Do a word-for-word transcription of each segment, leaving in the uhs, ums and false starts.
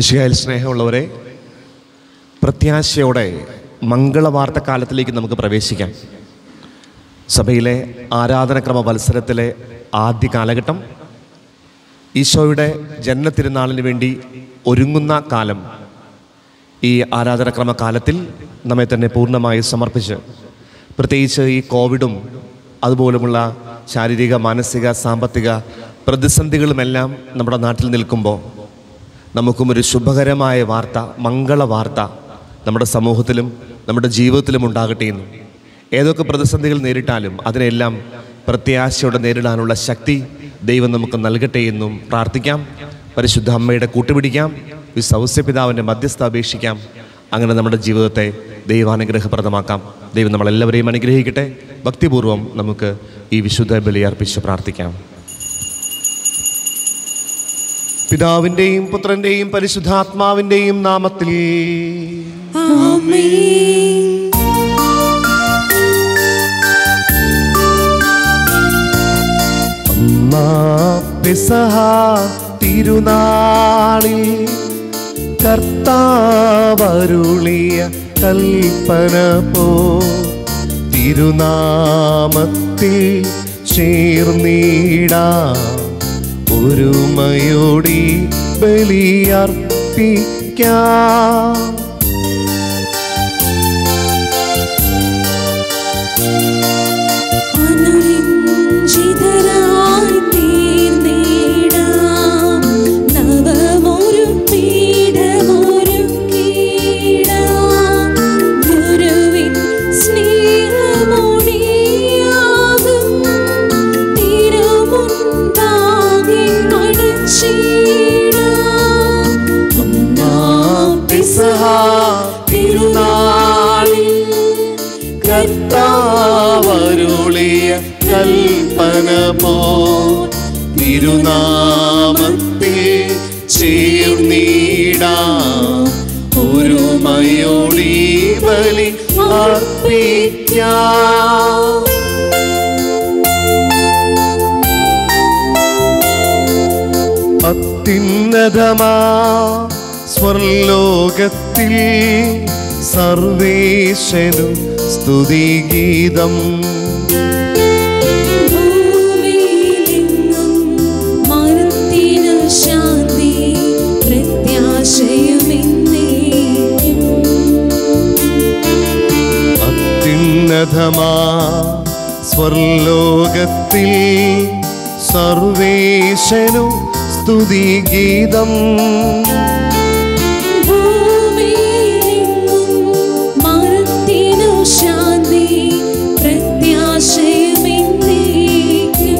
മിശിഹായിൽ സ്നേഹമുള്ളവരെ, പ്രത്യാശയോടെ മംഗളവാർത്ത കാലത്തിലേക്ക് നമുക്ക് പ്രവേശിക്കാം. സഭയിലെ ആരാധനക്രമ വത്സരത്തിലെ ആദ്യ കാലഘട്ടം, ഈശോയുടെ ജന്മത്തിരുനാളിന് വേണ്ടി ഒരുങ്ങുന്ന കാലം. ഈ ആരാധനക്രമ കാലത്തിൽ നമ്മെ തന്നെ പൂർണ്ണമായി സമർപ്പിച്ച്, പ്രത്യേകിച്ച് ഈ കോവിഡും അതുപോലുമുള്ള ശാരീരിക, മാനസിക, സാമ്പത്തിക പ്രതിസന്ധികളുമെല്ലാം നമ്മുടെ നാട്ടിൽ നിൽക്കുമ്പോൾ നമുക്കും ഒരു ശുഭകരമായ വാർത്ത, മംഗളവാർത്ത നമ്മുടെ സമൂഹത്തിലും നമ്മുടെ ജീവിതത്തിലും ഉണ്ടാകട്ടെ എന്നും, ഏതൊക്കെ പ്രതിസന്ധികൾ നേരിട്ടാലും അതിനെല്ലാം പ്രത്യാശയോടെ നേരിടാനുള്ള ശക്തി ദൈവം നമുക്ക് നൽകട്ടെ എന്നും പ്രാർത്ഥിക്കാം. പരിശുദ്ധ അമ്മയുടെ കൂട്ടുപിടിക്കാം, വിശ്വസ്യപിതാവിൻ്റെ മധ്യസ്ഥ അപേക്ഷിക്കാം. അങ്ങനെ നമ്മുടെ ജീവിതത്തെ ദൈവാനുഗ്രഹപ്രദമാക്കാം. ദൈവം നമ്മളെല്ലാവരെയും അനുഗ്രഹിക്കട്ടെ. ഭക്തിപൂർവ്വം നമുക്ക് ഈ വിശുദ്ധ ബലിയർപ്പിച്ച് പ്രാർത്ഥിക്കാം. പിതാവിൻ്റെയും പുത്രൻ്റെയും പരിശുദ്ധാത്മാവിൻ്റെയും നാമത്തിൽ ആമേൻ. അമ്മ പെസഹ തിരുനാളിൽ കർത്താവരുളിയ കൽപ്പന പോ തിരുനാമത്തിൽ ചേർന്നിടാം, ഒരുമയോടി ബലിയർപ്പിക്കാം. അനുരഞ്ജിതരായി തീർന്നിടാം, നവമൊരു പീഠമൊരുക്കിടാം. ഗുരുവിൻ സ്നേഹമൊടിയാകും തിരുമുൻപാകെ അണച്ചിടാം. ഒന്നാം പെസഹ തിരുനാളിൽ കർത്താവരുളിയ കൽപ്പന പോ തിരുനാമത്തിൽ ചേർന്നിടാം, ഒരുമയോടി ബലി അർപ്പിക്കാം. അത്യുന്നതമാ സ്വർലോകത്തിൽ സർവേശനു സ്തുതിഗീതം. ഭൂമിയിലെങ്ങും മനുഷ്യനു ശാന്തി, പ്രത്യാശയുമെന്നേക്കും. അത്യുന്നതമാ സ്വർലോകത്തിൽ സർവേശനു സ്തുതിഗീതം. ഭൂമിയിലെങ്ങും മനുഷ്യനു ശാന്തി, പ്രത്യാശയുമെന്നേക്കും.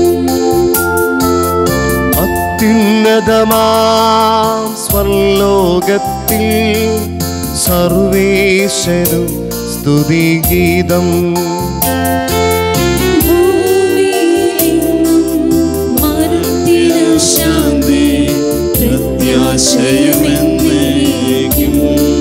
അത്യുന്നതമാം സ്വർലോകത്തിൽ സർവേശനു സ്തുതിഗീതം. ഭൂമിയിലെങ്ങും മനുഷ്യനു ശാന്തി, പ്രത്യാശയുമെന്നേക്കും.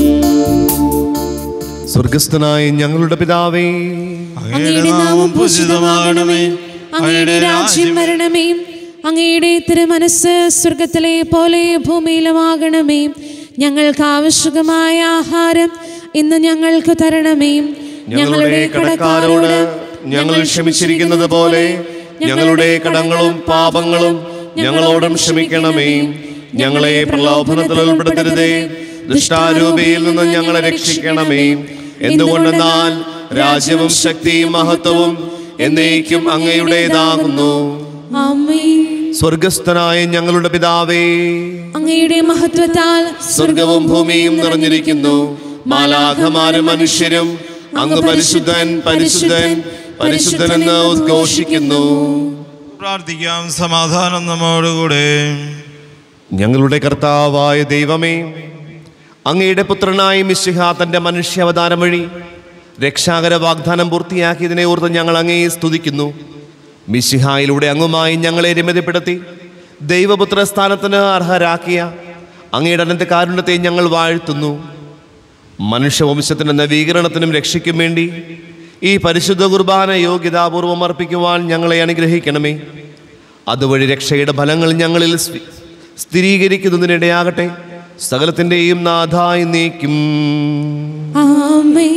സ്വർഗസ്ഥനായ ഞങ്ങളുടെ പിതാവേ, അങ്ങയുടെ നാമം പൂജിതമാകണമേ, അങ്ങയുടെ രാജ്യം വരണമേ, അങ്ങയുടെ തിരുമനസ്സ് സ്വർഗത്തിലെ പോലെ ഭൂമിയിലുമാകണമേ. ഞങ്ങൾക്ക് ആവശ്യമായ ആഹാരം ഇന്ന് ഞങ്ങൾക്ക് തരണമേ. ഞങ്ങളുടെ കടക്കാരോട് ഞങ്ങൾ ക്ഷമിച്ചിരിക്കുന്നത് പോലെ ഞങ്ങളുടെ കടങ്ങളും പാപങ്ങളും ഞങ്ങളോടും ക്ഷമിക്കണമേ. ഞങ്ങളെ പ്രലോഭനത്തിൽ ഉൾപ്പെടുത്തരുതേ, ദുഷ്ടാരൂപിയിൽ നിന്ന് ഞങ്ങളെ രക്ഷിക്കണമേ. എന്തുകൊണ്ടെന്നാൽ രാജ്യവും ശക്തിയും മഹത്വവും എന്നേക്കും അങ്ങയുടേതാകുന്നു. ആമേൻ. സ്വർഗസ്ഥനായ ഞങ്ങളുടെ പിതാവേ, അങ്ങയുടെ മഹത്വത്താൽ സ്വർഗവും ഭൂമിയും നിറഞ്ഞിരിക്കുന്നു. മാലാഖമാരും മനുഷ്യരും അങ്ങ് പരിശുദ്ധൻ പരിശുദ്ധൻ പരിശുദ്ധൻ എന്ന് ഉദ്ഘോഷിക്കുന്നു. പ്രാർത്ഥിക്കാം. സമാധാനം നമ്മോടുകൂടെ. ഞങ്ങളുടെ കർത്താവായ ദൈവമേ, അങ്ങയുടെ പുത്രനായ മിശിഹാ തൻ്റെ മനുഷ്യാവതാരം വഴി രക്ഷാകര വാഗ്ദാനം പൂർത്തിയാക്കിയതിനെ ഓർത്ത് ഞങ്ങൾ അങ്ങയെ സ്തുതിക്കുന്നു. മിശിഹായിലൂടെ അങ്ങുമായി ഞങ്ങളെ രമ്യതപ്പെടുത്തി ദൈവപുത്ര സ്ഥാനത്തിന് അർഹരാക്കിയ അങ്ങയുടെ അനന്ത കാരുണ്യത്തെ ഞങ്ങൾ വാഴ്ത്തുന്നു. മനുഷ്യവംശത്തിൻ്റെ നവീകരണത്തിനും രക്ഷയ്ക്കും വേണ്ടി ഈ പരിശുദ്ധ കുർബാന യോഗ്യതാപൂർവം അർപ്പിക്കുവാൻ ഞങ്ങളെ അനുഗ്രഹിക്കണമേ. അതുവഴി രക്ഷയുടെ ഫലങ്ങൾ ഞങ്ങളിൽ സ്ഥിരീകരിക്കുന്നതിനിടയാകട്ടെ. സകലത്തിൻ്റെയും നാഥായി നീക്കും. ആമേൻ.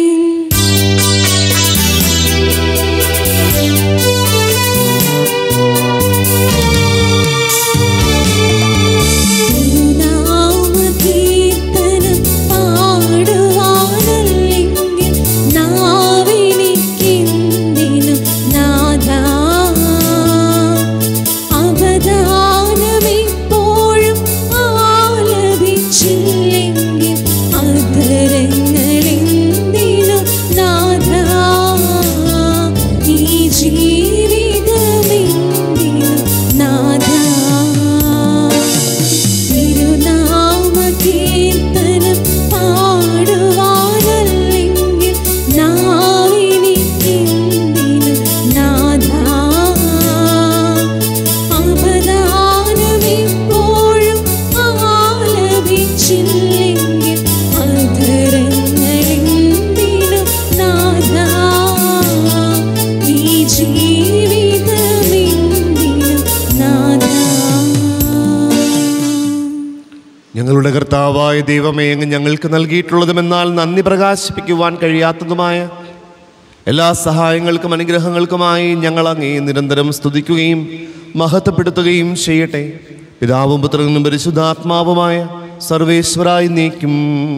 ഞങ്ങളുടെ കർത്താവായ ദൈവമേ, അങ്ങ് ഞങ്ങൾക്ക് നൽകിയിട്ടുള്ളതുമെന്നാൽ നന്ദി പ്രകാശിപ്പിക്കുവാൻ കഴിയാത്തതുമായ എല്ലാ സഹായങ്ങൾക്കും അനുഗ്രഹങ്ങൾക്കുമായി ഞങ്ങൾ അങ്ങേ നിരന്തരം സ്തുതിക്കുകയും മഹത്വപ്പെടുത്തുകയും ചെയ്യട്ടെ. പിതാവും പുത്രനും പരിശുദ്ധാത്മാവുമായ സർവേശ്വരായി നീക്കും.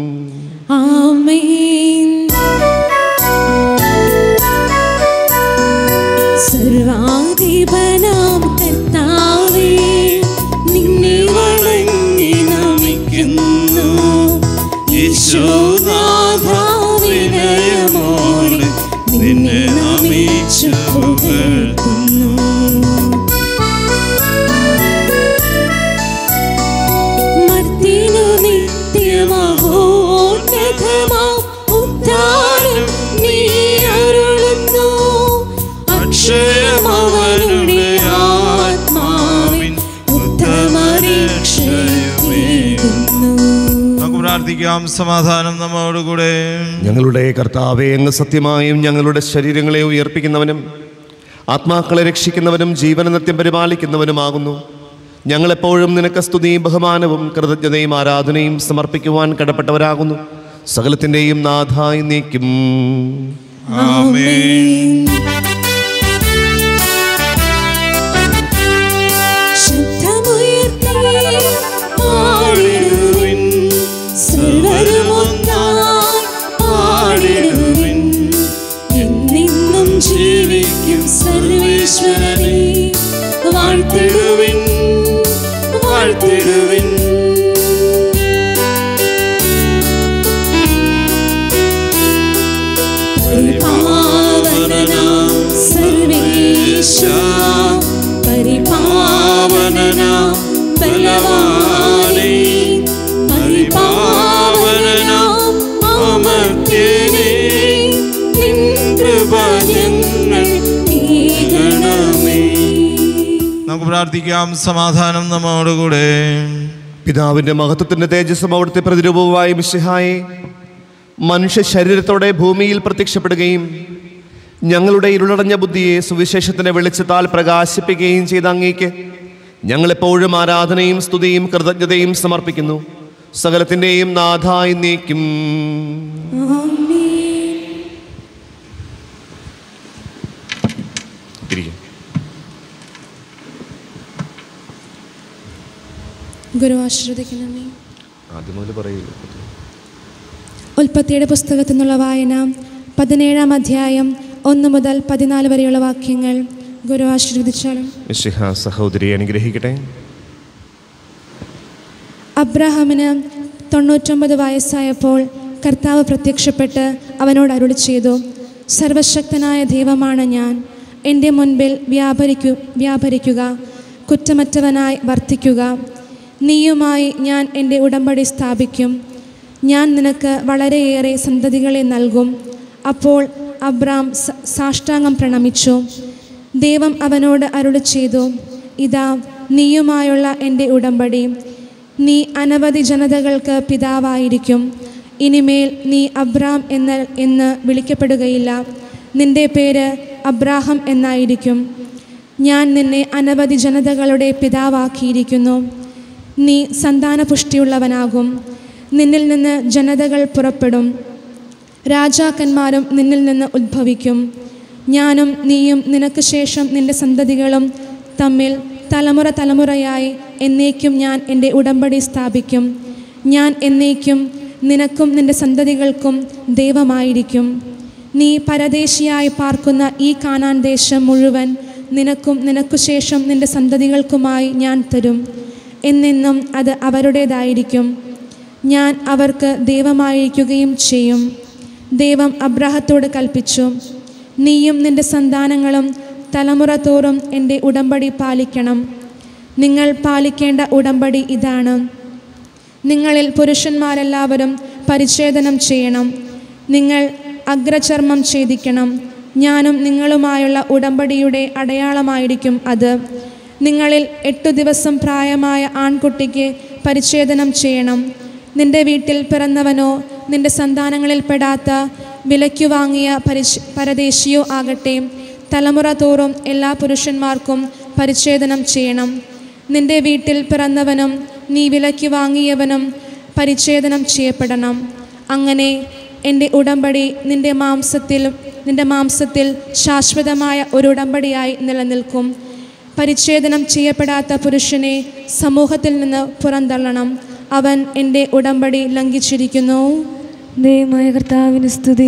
ആമേൻ. സർവാധിപനാം കർത്താവേ, നിന്നെ വണങ്ങി നമിക്കുന്നു. ഈശോനാഥാ, വിനയമോടെ നിന്നെ നമിച്ചു പുകഴ്ത്തുന്നു. മർത്തിനു നിത്യമഹോന്നതമാം ഉദ്ധാനം നീ അരുളുന്നു. അക്ഷയമവനുടെ ആത്മാവിൻ ഉത്തമരക്ഷയമേകുന്നു. നമുക്ക് പ്രാർത്ഥിക്കാം. സമാധാനം നമ്മോടുകൂടെ. ഞങ്ങളുടെ കർത്താവേ, അങ്ങ് സത്യമായും ഞങ്ങളുടെ ശരീരങ്ങളെ ഉയർപ്പിക്കുന്നവനും ആത്മാക്കളെ രക്ഷിക്കുന്നവനും ജീവന നിത്യം പരിപാലിക്കുന്നവനുമാകുന്നു. ഞങ്ങളെപ്പോഴും നിനക്ക് സ്തുതിയും ബഹുമാനവും കൃതജ്ഞതയും ആരാധനയും സമർപ്പിക്കുവാൻ കടപ്പെട്ടവരാകുന്നു. സകലത്തിൻ്റെയും നാഥായി നീക്കും. ആമേൻ. ജീവിക്കും സർവേശ്വരനെ വാഴ്ത്തിടുവിൻ, വാഴ്ത്തിടുവിൻ. പരിപാവനനാം സർവേശ, പരിപാവനനാം ബലവാനേ, പരിപാവനനാം അമർത്യനേ, നിൻ കൃപ ഞങ്ങൾ കേൾക്കണമേ. നമുക്ക് പ്രാർത്ഥിക്കാം. സമാധാനം നമ്മോടുകൂടെ. പിതാവിൻ്റെ മഹത്വത്തിൻ്റെ തേജസ്സും അവിടുത്തെ പ്രതിരൂപവുമായ മിശിഹായെ മനുഷ്യ ശരീരത്തോടെ ഭൂമിയിൽ പ്രത്യക്ഷപ്പെടുകയും ഞങ്ങളുടെ ഇരുളടഞ്ഞ ബുദ്ധിയെ സുവിശേഷത്തിൻ്റെ വെളിച്ചത്താൽ പ്രകാശിപ്പിക്കുകയും ചെയ്ത അങ്ങേക്ക് ഞങ്ങളെപ്പോഴും ആരാധനയും സ്തുതിയും കൃതജ്ഞതയും സമർപ്പിക്കുന്നു. സകലത്തിൻ്റെയും നാഥായി നീക്കും. ഗുരു ആശ്രദിക്കണമേ. ആദ്യം മുതൽ പറയില്ല. ഉൽപ്പത്തിയുടെ പുസ്തകത്തിൽ നിന്നുള്ള വായന പതിനേഴാം അധ്യായം ഒന്ന് മുതൽ പതിനാല് വരെയുള്ള വാക്യങ്ങൾ. ഗുരു ആശീർവദിച്ചാലും. മിശിഹ സഹോദരിയെ അനുഗ്രഹിക്കട്ടെ. അബ്രഹാമിന് തൊണ്ണൂറ്റൊമ്പത് വയസ്സായപ്പോൾ കർത്താവ് പ്രത്യക്ഷപ്പെട്ട് അവനോട് അരുളി ചെയ്തു, സർവശക്തനായ ദൈവമാണ് ഞാൻ. എൻ്റെ മുൻപിൽ വ്യാപരിക്കു വ്യാപരിക്കുക കുറ്റമറ്റവനായി വർത്തിക്കുക. നീയുമായി ഞാൻ എൻ്റെ ഉടമ്പടി സ്ഥാപിക്കും. ഞാൻ നിനക്ക് വളരെയേറെ സന്തതികളെ നൽകും. അപ്പോൾ അബ്രാം സാഷ്ടാംഗം പ്രണമിച്ചു. ദൈവം അവനോട് അരുളി ചെയ്തു, ഇതാ നീയുമായുള്ള എൻ്റെ ഉടമ്പടി. നീ അനവധി ജനതകൾക്ക് പിതാവായിരിക്കും. ഇനിമേൽ നീ അബ്രാം എന്ന് എന്ന് വിളിക്കപ്പെടുകയില്ല. നിൻ്റെ പേര് അബ്രാഹം എന്നായിരിക്കും. ഞാൻ നിന്നെ അനവധി ജനതകളുടെ പിതാവാക്കിയിരിക്കുന്നു. നീ സന്താനപുഷ്ടിയുള്ളവനാകും. നിന്നിൽ നിന്ന് ജനതകൾ പുറപ്പെടും, രാജാക്കന്മാരും നിന്നിൽ നിന്ന് ഉദ്ഭവിക്കും. ഞാനും നീയും നിനക്ക് ശേഷം നിൻ്റെ സന്തതികളും തമ്മിൽ തലമുറ തലമുറയായി എന്നേക്കും ഞാൻ എൻ്റെ ഉടമ്പടി സ്ഥാപിക്കും. ഞാൻ എന്നേക്കും നിനക്കും നിൻ്റെ സന്തതികൾക്കും ദൈവമായിരിക്കും. നീ പരദേശിയായി പാർക്കുന്ന ഈ കാനാൻ ദേശം മുഴുവൻ നിനക്കും നിനക്കു ശേഷം നിൻ്റെ സന്തതികൾക്കുമായി ഞാൻ തരും. എന്നെന്നും അത് അവരുടേതായിരിക്കും. ഞാൻ അവർക്ക് ദൈവമായിരിക്കുകയും ചെയ്യും. ദൈവം അബ്രാഹത്തോട് കൽപ്പിച്ചു, നീയും നിൻ്റെ സന്താനങ്ങളും തലമുറ തോറും എൻ്റെ ഉടമ്പടി പാലിക്കണം. നിങ്ങൾ പാലിക്കേണ്ട ഉടമ്പടി ഇതാണ്: നിങ്ങളിൽ പുരുഷന്മാരെല്ലാവരും പരിച്ഛേദനം ചെയ്യണം. നിങ്ങൾ അഗ്രചർമ്മം ഛേദിക്കണം. ഞാനും നിങ്ങളുമായുള്ള ഉടമ്പടിയുടെ അടയാളമായിരിക്കും അത്. നിങ്ങളിൽ എട്ടു ദിവസം പ്രായമായ ആൺകുട്ടിക്ക് പരിച്ഛേദനം ചെയ്യണം. നിന്റെ വീട്ടിൽ പിറന്നവനോ നിന്റെ സന്താനങ്ങളിൽപ്പെടാത്ത വിലയ്ക്കു വാങ്ങിയ പരിശ് പരദേശിയോ ആകട്ടെ, തലമുറ തോറും എല്ലാ പുരുഷന്മാർക്കും പരിച്ഛേദനം ചെയ്യണം. നിന്റെ വീട്ടിൽ പിറന്നവനും നീ വിലയ്ക്ക് വാങ്ങിയവനും പരിച്ഛേദനം ചെയ്യപ്പെടണം. അങ്ങനെ എൻ്റെ ഉടമ്പടി നിൻ്റെ മാംസത്തിൽ നിൻ്റെ മാംസത്തിൽ ശാശ്വതമായ ഒരു ഉടമ്പടിയായി നിലനിൽക്കും. പരിച്ഛേദനം ചെയ്യപ്പെടാത്ത പുരുഷനെ സമൂഹത്തിൽ നിന്ന് പുറന്തള്ളണം. അവൻ എൻ്റെ ഉടമ്പടി ലംഘിച്ചിരിക്കുന്നു. ദൈവമായ കർത്താവിന് സ്തുതി.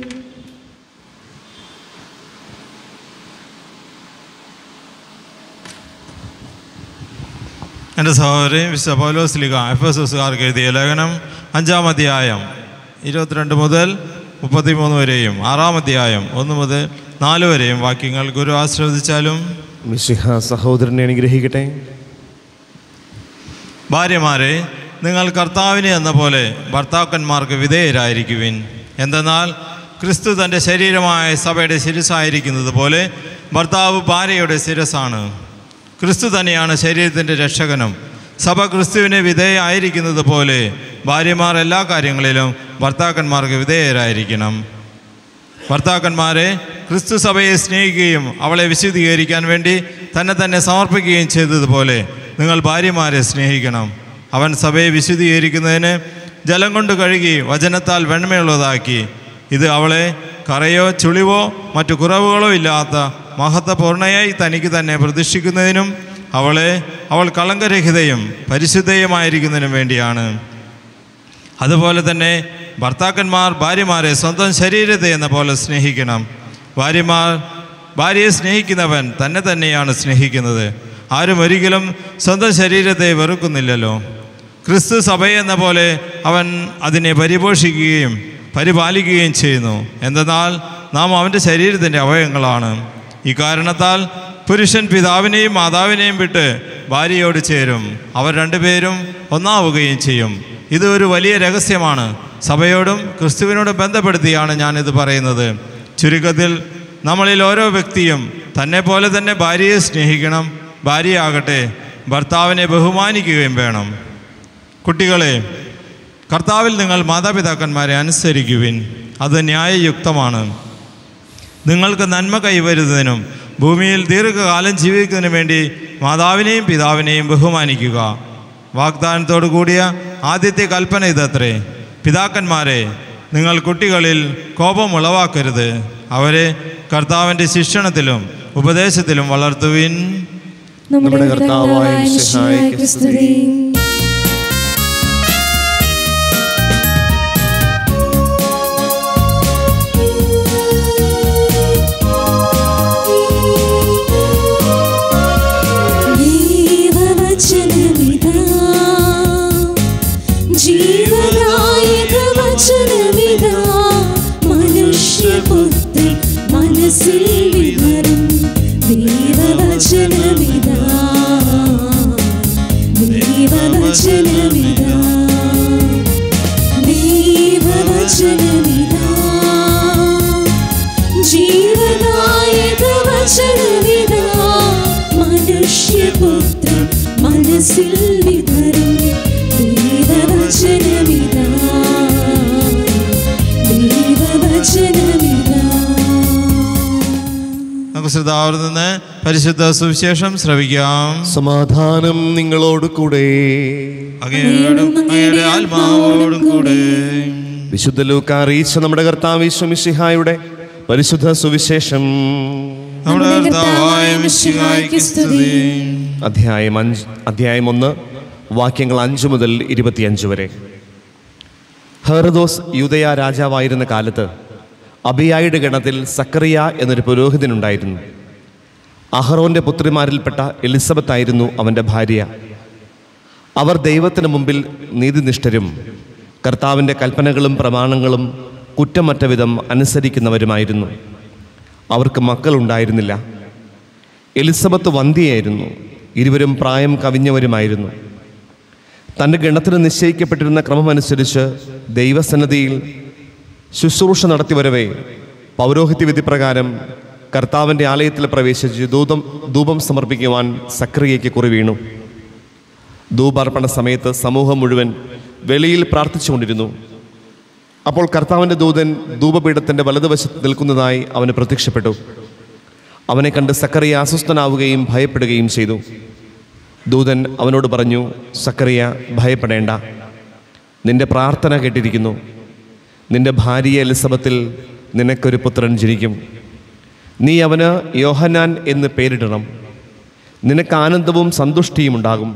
എൻ്റെ സഹോദരി വിശുദ്ധ പൗലോസ് ലീഗ എഫെസോസുകാർക്ക് എഴുതിയ ലേഖനം അഞ്ചാം അധ്യായം ഇരുപത്തിരണ്ട് മുതൽ മുപ്പത്തിമൂന്ന് വരെയും ആറാം അധ്യായം ഒന്ന് മുതൽ നാല് വരെയും വാക്യങ്ങൾ ഗുരു ആശ്രവദിച്ചാലും. മിശിഹ സഹോദരനെ അനുഗ്രഹിക്കട്ടെ. ഭാര്യമാരെ, നിങ്ങൾ കർത്താവിനെ എന്ന പോലെ ഭർത്താക്കന്മാർക്ക് വിധേയരായിരിക്കുവിൻ. എന്തെന്നാൽ ക്രിസ്തു തൻ്റെ ശരീരമായ സഭയുടെ ശിരസ്സായിരിക്കുന്നത് പോലെ ഭർത്താവ് ഭാര്യയുടെ ശിരസ്സാണ്. ക്രിസ്തു തന്നെയാണ് ശരീരത്തിൻ്റെ രക്ഷകനും. സഭ ക്രിസ്തുവിന് വിധേയമായിരിക്കുന്നത് പോലെ ഭാര്യമാർ എല്ലാ കാര്യങ്ങളിലും ഭർത്താക്കന്മാർക്ക് വിധേയരായിരിക്കണം. ഭർത്താക്കന്മാരെ, ക്രിസ്തു സഭയെ സ്നേഹിക്കുകയും അവളെ വിശുദ്ധീകരിക്കാൻ വേണ്ടി തന്നെ തന്നെ സമർപ്പിക്കുകയും ചെയ്തതുപോലെ നിങ്ങൾ ഭാര്യമാരെ സ്നേഹിക്കണം. അവൻ സഭയെ വിശുദ്ധീകരിക്കുന്നതിന് ജലം കൊണ്ട് കഴുകി വചനത്താൽ വെണ്മയുള്ളതാക്കി. ഇത് അവളെ കറയോ ചുളിവോ മറ്റു കുറവുകളോ ഇല്ലാത്ത മഹത്വപൂർണയായി തനിക്ക് തന്നെ പ്രതിഷ്ഠിക്കുന്നതിനും അവളെ അവൾ കളങ്കരഹിതയും പരിശുദ്ധയുമായിരിക്കുന്നതിനും വേണ്ടിയാണ്. അതുപോലെ തന്നെ ഭർത്താക്കന്മാർ ഭാര്യമാരെ സ്വന്തം ശരീരത്തെ എന്ന പോലെ സ്നേഹിക്കണം. ഭാര്യമാർ ഭാര്യയെ സ്നേഹിക്കുന്നവൻ തന്നെ തന്നെയാണ് സ്നേഹിക്കുന്നത്. ആരും ഒരിക്കലും സ്വന്തം ശരീരത്തെ വെറുക്കുന്നില്ലല്ലോ. ക്രിസ്തു സഭയെന്ന പോലെ അവൻ അതിനെ പരിപോഷിക്കുകയും പരിപാലിക്കുകയും ചെയ്യുന്നു. എന്തെന്നാൽ നാം അവൻ്റെ ശരീരത്തിൻ്റെ അവയവങ്ങളാണ്. ഇക്കാരണത്താൽ പുരുഷൻ പിതാവിനെയും മാതാവിനെയും വിട്ട് ഭാര്യയോട് ചേരും, അവർ രണ്ടുപേരും ഒന്നാവുകയും ചെയ്യും. ഇത് ഒരു വലിയ രഹസ്യമാണ്. സഭയോടും ക്രിസ്തുവിനോടും ബന്ധപ്പെടുത്തിയാണ് ഞാനിത് പറയുന്നത്. ചുരുക്കത്തിൽ നമ്മളിൽ ഓരോ വ്യക്തിയും തന്നെ പോലെ തന്നെ ഭാര്യയെ സ്നേഹിക്കണം. ഭാര്യയാകട്ടെ ഭർത്താവിനെ ബഹുമാനിക്കുകയും വേണം. കുട്ടികളെ, കർത്താവിൽ നിങ്ങൾ മാതാപിതാക്കന്മാരെ അനുസരിക്കുവിൻ. അത് ന്യായയുക്തമാണ്. നിങ്ങൾക്ക് നന്മ കൈവരുന്നതിനും ഭൂമിയിൽ ദീർഘകാലം ജീവിക്കുന്നതിനു വേണ്ടി മാതാവിനെയും പിതാവിനെയും ബഹുമാനിക്കുക. വാഗ്ദാനത്തോടു കൂടിയ ആദ്യത്തെ കൽപ്പന ഇതത്രേ: പിതാക്കന്മാരെ, നിങ്ങൾ കുട്ടികളിൽ കോപം ഉളവാക്കരുത്, അവരെ കർത്താവിൻ്റെ ശിക്ഷണത്തിലും ഉപദേശത്തിലും വളർത്തുവിൻ. നമ്മുടെ കർത്താവായ മിശിഹായ്ക്ക് സ്തുതി. മനസ്സിൽ വിവരം ദൈവവചനമിതാ, ദൈവവചനമിതാ, ദൈവവചനമിതാ, ജീവനായക വചനമിതാ, മനുഷ്യപുത്രൻ മനസ്സിൽ വിവരം ദൈവവചനമിതാ, ദൈവവചനമിതാ. നമുക്ക് ശ്രദ്ധാവർ നിന്ന് പരിശുദ്ധ സുവിശേഷം ശ്രവിക്കാം. സമാധാനം നിങ്ങളോട് കൂടെ. അങ്ങയോടും അങ്ങയുടെ ആത്മാവോടും കൂടെ. വിശുദ്ധ ലൂക്കാ അറിയിച്ച നമ്മുടെ കർത്താവ് യേശു മിശിഹായുടെ പരിശുദ്ധ സുവിശേഷം. നമ്മുടെ കർത്താവായ മിശിഹായ്ക്ക് സ്തുതി. അധ്യായം അഞ്ച് അധ്യായം ഒന്ന് വാക്യങ്ങൾ അഞ്ച് മുതൽ ഇരുപത്തിയഞ്ച് വരെ. ഹെറോദോസ് യൂദയ രാജാവായിരുന്ന കാലത്ത് അബിയായുടെ ഗണത്തിൽ സക്കറിയ എന്നൊരു പുരോഹിതനുണ്ടായിരുന്നു. അഹറോന്റെ പുത്രിമാരിൽപ്പെട്ട എലിസബത്ത് ആയിരുന്നു അവൻ്റെ ഭാര്യ. അവർ ദൈവത്തിന് മുമ്പിൽ നീതിനിഷ്ഠരും കർത്താവിൻ്റെ കൽപ്പനകളും പ്രമാണങ്ങളും കുറ്റമറ്റ വിധം അനുസരിക്കുന്നവരുമായിരുന്നു. അവർക്ക് മക്കളുണ്ടായിരുന്നില്ല. എലിസബത്ത് വന്ധ്യയായിരുന്നു. ഇരുവരും പ്രായം കവിഞ്ഞവരുമായിരുന്നു. തൻ്റെ ഗണത്തിന് നിശ്ചയിക്കപ്പെട്ടിരുന്ന ക്രമമനുസരിച്ച് ദൈവസന്നിധിയിൽ ശുശ്രൂഷ നടത്തിവരവേ പൗരോഹിത്യ വിധി പ്രകാരം കർത്താവിൻ്റെ ആലയത്തിൽ പ്രവേശിച്ച് ധൂപം ധൂപം സമർപ്പിക്കുവാൻ സക്രിയയ്ക്ക് കുറി വീണു. ധൂപാർപ്പണ സമയത്ത് സമൂഹം മുഴുവൻ വെളിയിൽ പ്രാർത്ഥിച്ചുകൊണ്ടിരുന്നു. അപ്പോൾ കർത്താവിൻ്റെ ദൂതൻ ധൂപപീഠത്തിൻ്റെ വലതുവശത്ത് നിൽക്കുന്നതായി അവന് പ്രത്യക്ഷപ്പെട്ടു. അവനെ കണ്ട് സക്കറിയ അസ്വസ്ഥനാവുകയും ഭയപ്പെടുകയും ചെയ്തു. ദൂതൻ അവനോട് പറഞ്ഞു, സക്കറിയ, ഭയപ്പെടേണ്ട, നിന്റെ പ്രാർത്ഥന കേട്ടിരിക്കുന്നു. നിന്റെ ഭാര്യ എലിസബത്തിൽ നിനക്കൊരു പുത്രൻ ജനിക്കും. നീ അവന് യോഹന്നാൻ എന്ന് പേരിടണം. നിനക്ക് ആനന്ദവും സന്തുഷ്ടിയും ഉണ്ടാകും.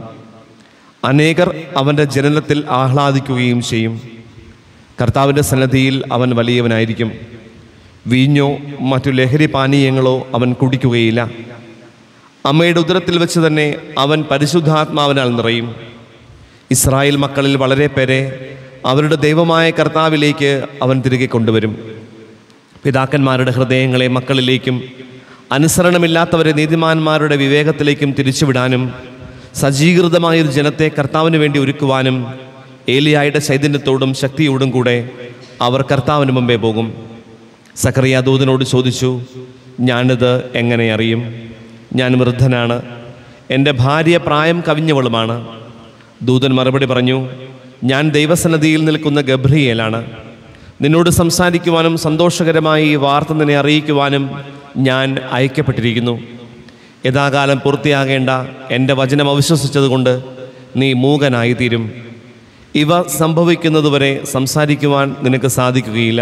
അനേകർ അവൻ്റെ ജനനത്തിൽ ആഹ്ലാദിക്കുകയും ചെയ്യും. കർത്താവിൻ്റെ സന്നിധിയിൽ അവൻ വലിയവനായിരിക്കും. വീഞ്ഞോ മറ്റു ലഹരി പാനീയങ്ങളോ അവൻ കുടിക്കുകയില്ല. അമ്മയുടെ ഉദരത്തിൽ വെച്ച് തന്നെ അവൻ പരിശുദ്ധാത്മാവിനാൽ നിറയും. ഇസ്രായേൽ മക്കളിൽ വളരെ പേരെ അവരുടെ ദൈവമായ കർത്താവിലേക്ക് അവൻ തിരികെ കൊണ്ടുവരും. പിതാക്കന്മാരുടെ ഹൃദയങ്ങളെ മക്കളിലേക്കും അനുസരണമില്ലാത്തവരെ നീതിമാന്മാരുടെ വിവേകത്തിലേക്കും തിരിച്ചുവിടാനും സജ്ജീകൃതമായൊരു ജനത്തെ കർത്താവിന് വേണ്ടി ഒരുക്കുവാനും ഏലിയായുടെ ചൈതന്യത്തോടും ശക്തിയോടും കൂടെ അവർ കർത്താവിന് മുമ്പേ പോകും. സക്കറിയ ദൂതനോട് ചോദിച്ചു, ഞാനിത് എങ്ങനെ അറിയും? ഞാൻ വൃദ്ധനാണ്, എൻ്റെ ഭാര്യ പ്രായം കവിഞ്ഞവളുമാണ്. ദൂതൻ മറുപടി പറഞ്ഞു, ഞാൻ ദൈവസന്നിധിയിൽ നിൽക്കുന്ന ഗബ്രിയേലാണ്. നിന്നോട് സംസാരിക്കുവാനും സന്തോഷകരമായി ഈ വാർത്ത നിന്നെ അറിയിക്കുവാനും ഞാൻ അയക്കപ്പെട്ടിരിക്കുന്നു. യഥാകാലം പൂർത്തിയാകേണ്ട എൻ്റെ വചനം അവിശ്വസിച്ചതുകൊണ്ട് നീ മൂകനായിത്തീരും. ഇവ സംഭവിക്കുന്നതുവരെ സംസാരിക്കുവാൻ നിനക്ക് സാധിക്കുകയില്ല.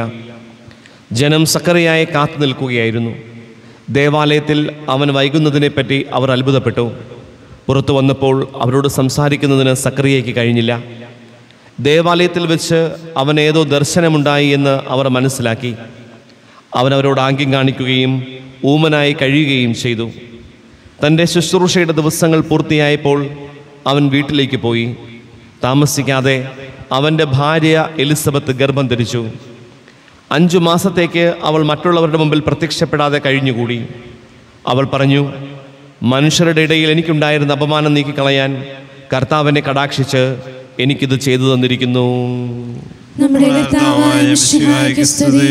ജനം സക്കറിയായെ കാത്തു നിൽക്കുകയായിരുന്നു. ദേവാലയത്തിൽ അവൻ വൈകുന്നതിനെപ്പറ്റി അവർ അത്ഭുതപ്പെട്ടു. പുറത്തു വന്നപ്പോൾ അവരോട് സംസാരിക്കുന്നതിന് സക്കറിയയ്ക്ക് കഴിഞ്ഞില്ല. ദേവാലയത്തിൽ വെച്ച് അവൻ ഏതോ ദർശനമുണ്ടായി എന്ന് അവർ മനസ്സിലാക്കി. അവൻ അവരോട് ആംഗ്യം കാണിക്കുകയും ഊമനായി കഴിയുകയും ചെയ്തു. തൻ്റെ ശുശ്രൂഷയുടെ ദിവസങ്ങൾ പൂർത്തിയായപ്പോൾ അവൻ വീട്ടിലേക്ക് പോയി. താമസിക്കാതെ അവൻ്റെ ഭാര്യ എലിസബത്ത് ഗർഭം ധരിച്ചു. അഞ്ചു മാസത്തേക്ക് അവൾ മറ്റുള്ളവരുടെ മുമ്പിൽ പ്രത്യക്ഷപ്പെടാതെ കഴിഞ്ഞുകൂടി. അവൾ പറഞ്ഞു, മനുഷ്യരുടെ ഇടയിൽ എനിക്കുണ്ടായിരുന്ന അപമാനം നീക്കിക്കളയാൻ കർത്താവിനെ കടാക്ഷിച്ച് എനിക്കിത് ചെയ്തു തന്നിരിക്കുന്നു. നമ്മുടെ കർത്താവായ മിശിഹായ്ക്ക് സ്തുതി.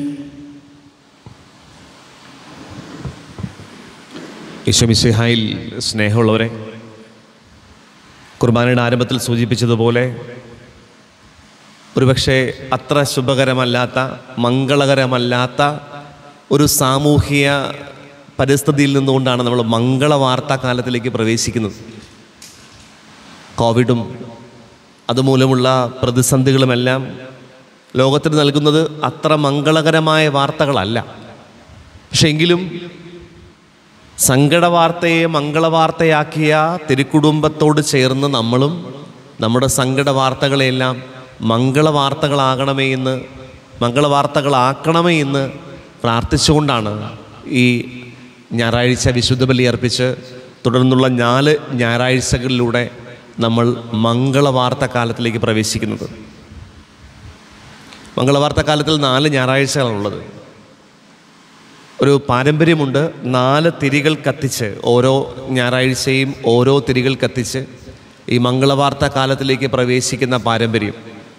ഈശോ മിശിഹായിൽ സ്നേഹമുള്ളവരെ, കുർബാനയുടെ ആരംഭത്തിൽ സൂചിപ്പിച്ചതുപോലെ ഒരുപക്ഷെ അത്ര ശുഭകരമല്ലാത്ത മംഗളകരമല്ലാത്ത ഒരു സാമൂഹിക പരിസ്ഥിതിയിൽ നിന്നുകൊണ്ടാണ് നമ്മൾ മംഗളവാർത്താ കാലത്തിലേക്ക് പ്രവേശിക്കുന്നത്. കോവിഡും അതുമൂലമുള്ള പ്രതിസന്ധികളുമെല്ലാം ലോകത്തിന് നൽകുന്നത് അത്ര മംഗളകരമായ വാർത്തകളല്ല. പക്ഷെ എങ്കിലും സങ്കടവാർത്തയെ മംഗളവാർത്തയാക്കിയ തിരുക്കുടുംബത്തോട് ചേർന്ന് നമ്മളും നമ്മുടെ സങ്കടവാർത്തകളെല്ലാം മംഗളവാർത്തകളാകണമേ എന്ന് മംഗളവാർത്തകളാക്കണമേ എന്ന് പ്രാർത്ഥിച്ചുകൊണ്ടാണ് ഈ ഞായറാഴ്ച വിശുദ്ധ ബലി അർപ്പിച്ച് തുടർന്നുള്ള നാല് ഞായറാഴ്ചകളിലൂടെ നമ്മൾ മംഗളവാർത്ത കാലത്തിലേക്ക് പ്രവേശിക്കുന്നത്. മംഗളവാർത്ത കാലത്തിൽ നാല് ഞായറാഴ്ചകളാണുള്ളത്. ഒരു പാരമ്പര്യമുണ്ട്. നാല് തിരികൾ കത്തിച്ച് ഓരോ ഞായറാഴ്ചയും ഓരോ തിരികൾ കത്തിച്ച് ഈ മംഗളവാർത്ത കാലത്തിലേക്ക് പ്രവേശിക്കുന്ന പാരമ്പര്യം.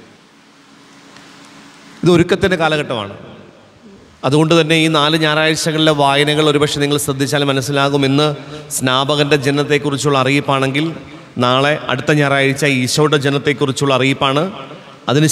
ഇത് ഒരുക്കത്തിൻ്റെ കാലഘട്ടമാണ്. അതുകൊണ്ട് തന്നെ ഈ നാല് ഞായറാഴ്ചകളിലെ വായനകൾ ഒരുപക്ഷെ നിങ്ങൾ ശ്രദ്ധിച്ചാൽ മനസ്സിലാകും. ഇന്ന് സ്നാപകൻ്റെ ജനനത്തെക്കുറിച്ചുള്ള അറിയിപ്പാണെങ്കിൽ നാളെ അടുത്ത ഞായറാഴ്ച ഈശോയുടെ ജനനത്തെക്കുറിച്ചുള്ള അറിയിപ്പാണ്.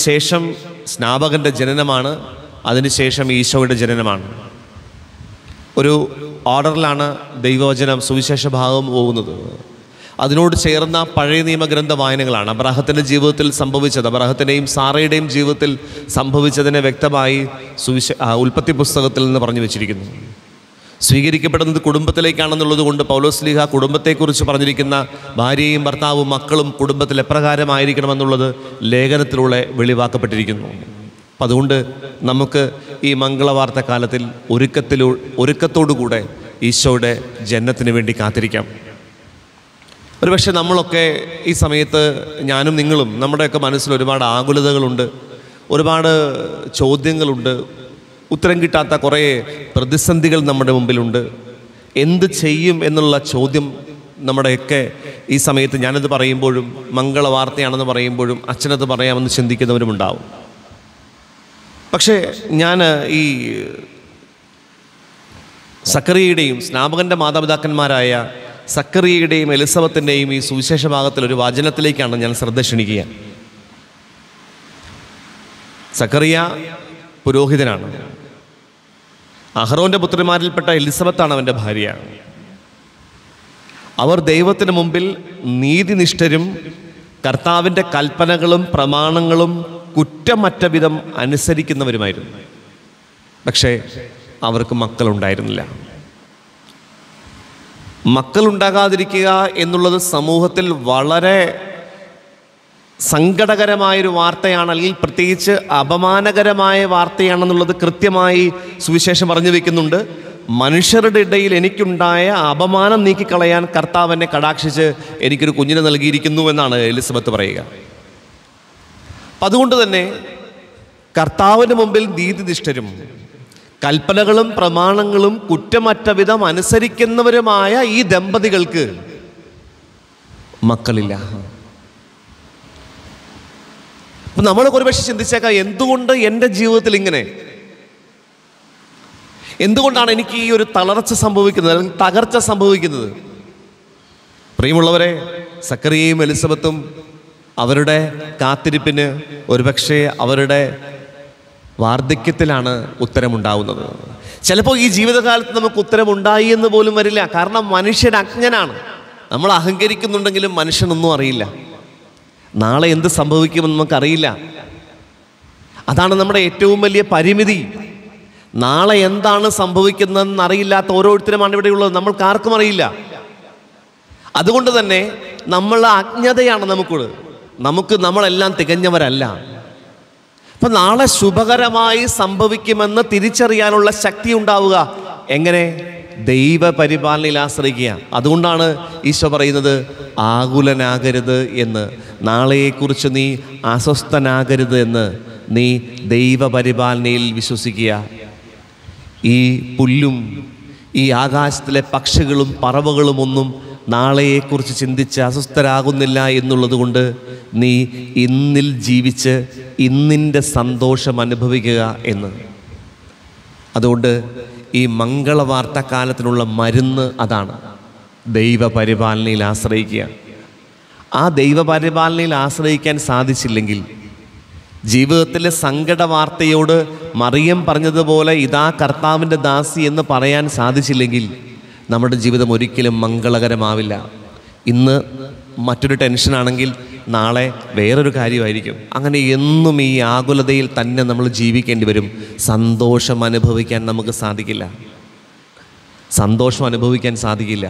അതിനുശേഷം സ്നാപകൻ്റെ ജനനമാണ്. അതിനുശേഷം ഈശോയുടെ ജനനമാണ്. ഒരു ഓർഡറിലാണ് ദൈവവചനം സുവിശേഷ ഭാഗം പോകുന്നത്. അതിനോട് ചേർന്ന പഴയ നിയമഗ്രന്ഥ വായനകളാണ്. അബ്രാഹത്തിൻ്റെ ജീവിതത്തിൽ സംഭവിച്ചത്, അബ്രാഹത്തിൻ്റെയും സാറയുടെയും ജീവിതത്തിൽ സംഭവിച്ചതിനെ വ്യക്തമായി സുവിശ ഉൽപ്പത്തി പുസ്തകത്തിൽ നിന്ന് പറഞ്ഞു വെച്ചിരിക്കുന്നു. സ്വീകരിക്കപ്പെടുന്നത് കുടുംബത്തിലേക്കാണെന്നുള്ളത് കൊണ്ട് പൗലോസ്ലീഹ കുടുംബത്തെക്കുറിച്ച് പറഞ്ഞിരിക്കുന്ന ഭാര്യയും ഭർത്താവും മക്കളും കുടുംബത്തിൽ എപ്രകാരമായിരിക്കണമെന്നുള്ളത് ലേഖനത്തിലൂടെ വെളിവാക്കപ്പെട്ടിരിക്കുന്നു. അപ്പം അതുകൊണ്ട് നമുക്ക് ഈ മംഗളവാർത്ത കാലത്തിൽ ഒരുക്കത്തിലൂ ഒരുക്കത്തോടുകൂടെ ഈശോയുടെ ജനനത്തിന് വേണ്ടി കാത്തിരിക്കാം. ഒരുപക്ഷെ നമ്മളൊക്കെ ഈ സമയത്ത്, ഞാനും നിങ്ങളും, നമ്മുടെയൊക്കെ മനസ്സിൽ ഒരുപാട് ആകുലതകളുണ്ട്, ഒരുപാട് ചോദ്യങ്ങളുണ്ട്, ഉത്തരം കിട്ടാത്ത കുറേ പ്രതിസന്ധികൾ നമ്മുടെ മുമ്പിലുണ്ട്. എന്ത് ചെയ്യും എന്നുള്ള ചോദ്യം നമ്മുടെയൊക്കെ ഈ സമയത്ത്, ഞാനത് പറയുമ്പോഴും മംഗളവാർത്തയാണെന്ന് പറയുമ്പോഴും അച്ഛനത് പറയാമെന്ന് ചിന്തിക്കുന്നവരുമുണ്ടാവും. പക്ഷേ ഞാൻ ഈ സക്കറിയയുടെയും സ്നാപകൻ്റെ മാതാപിതാക്കന്മാരായ സക്കറിയയുടെയും എലിസബത്തിൻ്റെയും ഈ സുവിശേഷ ഭാഗത്തിൽ ഒരു വചനത്തിലേക്കാണ് ഞാൻ ശ്രദ്ധ ക്ഷണിക്കുക. സക്കറിയ പുരോഹിതനാണ്. അഹ്റോൻ്റെ പുത്രിമാരിൽപ്പെട്ട എലിസബത്താണ് അവൻ്റെ ഭാര്യ. അവർ ദൈവത്തിന് മുമ്പിൽ നീതിനിഷ്ഠരും കർത്താവിൻ്റെ കൽപ്പനകളും പ്രമാണങ്ങളും കുറ്റമറ്റ വിധം അനുസരിക്കുന്നവരുമായിരുന്നു. പക്ഷേ അവർക്ക് മക്കളുണ്ടായിരുന്നില്ല. മക്കളുണ്ടാകാതിരിക്കുക എന്നുള്ളത് സമൂഹത്തിൽ വളരെ സങ്കടകരമായൊരു വാർത്തയാണ്, അല്ലെങ്കിൽ പ്രത്യേകിച്ച് അപമാനകരമായ വാർത്തയാണെന്നുള്ളത് കൃത്യമായി സുവിശേഷം പറഞ്ഞു വയ്ക്കുന്നുണ്ട്. മനുഷ്യരുടെ ഇടയിൽ എനിക്കുണ്ടായ അപമാനം നീക്കിക്കളയാൻ കർത്താവ് എന്നെ കടാക്ഷിച്ച് എനിക്കൊരു കുഞ്ഞിനെ നൽകിയിരിക്കുന്നു എന്നാണ് എലിസബത്ത് പറയുക. അപ്പം അതുകൊണ്ട് തന്നെ കർത്താവിന് മുമ്പിൽ നീതിനിഷ്ഠരും കൽപ്പനകളും പ്രമാണങ്ങളും കുറ്റമറ്റ വിധം അനുസരിക്കുന്നവരുമായ ഈ ദമ്പതികൾക്ക് മക്കളില്ല. അപ്പം നമ്മളൊക്കെ ഒരുപക്ഷെ ചിന്തിച്ചേക്കാം, എന്തുകൊണ്ട് എൻ്റെ ജീവിതത്തിൽ ഇങ്ങനെ, എന്തുകൊണ്ടാണ് എനിക്ക് ഈ ഒരു തളർച്ച സംഭവിക്കുന്നത്, അല്ലെങ്കിൽ തകർച്ച സംഭവിക്കുന്നത്? പ്രിയമുള്ളവരെ, സക്കറിയയും എലിസബത്തും അവരുടെ കാത്തിരിപ്പിന് ഒരുപക്ഷെ അവരുടെ വാർദ്ധക്യത്തിലാണ് ഉത്തരമുണ്ടാവുന്നത്. ചിലപ്പോൾ ഈ ജീവിതകാലത്ത് നമുക്ക് ഉത്തരമുണ്ടായി എന്ന് പോലും വരില്ല. കാരണം മനുഷ്യൻ അജ്ഞനാണ്. നമ്മൾ അഹങ്കരിക്കുന്നുണ്ടെങ്കിലും മനുഷ്യനൊന്നും അറിയില്ല. നാളെ എന്ത് സംഭവിക്കുമെന്ന് നമുക്കറിയില്ല. അതാണ് നമ്മുടെ ഏറ്റവും വലിയ പരിമിതി. നാളെ എന്താണ് സംഭവിക്കുന്നതെന്ന് അറിയില്ലാത്ത ഓരോരുത്തരുമാണ് ഇവിടെയുള്ളത്. നമ്മൾക്ക് ആർക്കും അറിയില്ല. അതുകൊണ്ട് തന്നെ നമ്മളുടെ അജ്ഞതയാണ് നമുക്കുള്ളത്. നമുക്ക് നമ്മളെല്ലാം തികഞ്ഞവരല്ല. അപ്പം നാളെ ശുഭകരമായി സംഭവിക്കുമെന്ന് തിരിച്ചറിയാനുള്ള ശക്തി ഉണ്ടാവുക എങ്ങനെ? ദൈവപരിപാലനയിൽ ആശ്രയിക്കുക. അതുകൊണ്ടാണ് ഈശോ പറയുന്നത് ആകുലനാകരുത് എന്ന്, നാളെയെക്കുറിച്ച് നീ അസ്വസ്ഥനാകരുത് എന്ന്. നീ ദൈവപരിപാലനയിൽ വിശ്വസിക്കുക. ഈ പുല്ലും ഈ ആകാശത്തിലെ പക്ഷികളും പറവകളും ഒന്നും നാളെയെക്കുറിച്ച് ചിന്തിച്ച് അസ്വസ്ഥരാകുന്നില്ല എന്നുള്ളത് കൊണ്ട് നീ ഇന്നിൽ ജീവിച്ച് ഇന്നിൻ്റെ സന്തോഷം അനുഭവിക്കുക എന്ന്. അതുകൊണ്ട് ഈ മംഗളവാർത്തക്കാലത്തിനുള്ള മരുന്ന് അതാണ്, ദൈവപരിപാലനയിൽ ആശ്രയിക്കുക. ആ ദൈവപരിപാലനയിൽ ആശ്രയിക്കാൻ സാധിച്ചില്ലെങ്കിൽ, ജീവിതത്തിലെ സങ്കട വാർത്തയോട് മറിയം പറഞ്ഞതുപോലെ ഇതാ കർത്താവിൻ്റെ ദാസി എന്ന് പറയാൻ സാധിച്ചില്ലെങ്കിൽ നമ്മുടെ ജീവിതം ഒരിക്കലും മംഗളകരമാവില്ല. ഇന്ന് മറ്റൊരു ടെൻഷനാണെങ്കിൽ നാളെ വേറൊരു കാര്യമായിരിക്കും. അങ്ങനെ എന്നും ഈ ആകുലതയിൽ തന്നെ നമ്മൾ ജീവിക്കേണ്ടി വരും. സന്തോഷം അനുഭവിക്കാൻ നമുക്ക് സാധിക്കില്ല. സന്തോഷം അനുഭവിക്കാൻ സാധിക്കില്ല.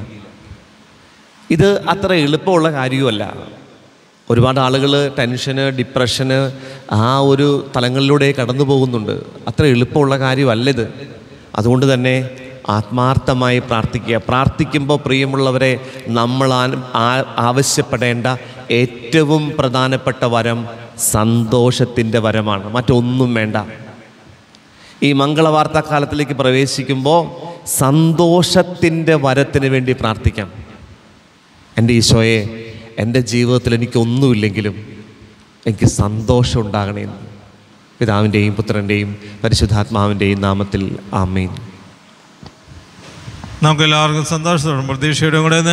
ഇത് അത്ര എളുപ്പമുള്ള കാര്യവുമല്ല. ഒരുപാട് ആളുകൾ ടെൻഷന്, ഡിപ്രഷന്, ആ ഒരു തലങ്ങളിലൂടെ കടന്നു പോകുന്നുണ്ട്. അത്ര എളുപ്പമുള്ള കാര്യമല്ല ഇത്. അതുകൊണ്ട് തന്നെ ആത്മാർത്ഥമായി പ്രാർത്ഥിക്കുക. പ്രാർത്ഥിക്കുമ്പോൾ പ്രിയമുള്ളവരെ, നമ്മൾ ആവശ്യപ്പെടേണ്ട ഏറ്റവും പ്രധാനപ്പെട്ട വരം സന്തോഷത്തിൻ്റെ വരമാണ്. മറ്റൊന്നും വേണ്ട. ഈ മംഗളവാർത്താ കാലത്തിലേക്ക് പ്രവേശിക്കുമ്പോൾ സന്തോഷത്തിൻ്റെ വരത്തിന് വേണ്ടി പ്രാർത്ഥിക്കാം. എൻ്റെ ഈശോയെ, എൻ്റെ ജീവിതത്തിൽ എനിക്കൊന്നുമില്ലെങ്കിലും എനിക്ക് സന്തോഷം ഉണ്ടാകണമെന്ന്. പിതാവിൻ്റെയും പുത്രൻ്റെയും പരിശുദ്ധാത്മാവിൻ്റെയും നാമത്തിൽ ആമേൻ. നമുക്കെല്ലാവർക്കും സന്തോഷത്തോടും പ്രതീക്ഷയോടും കൂടെ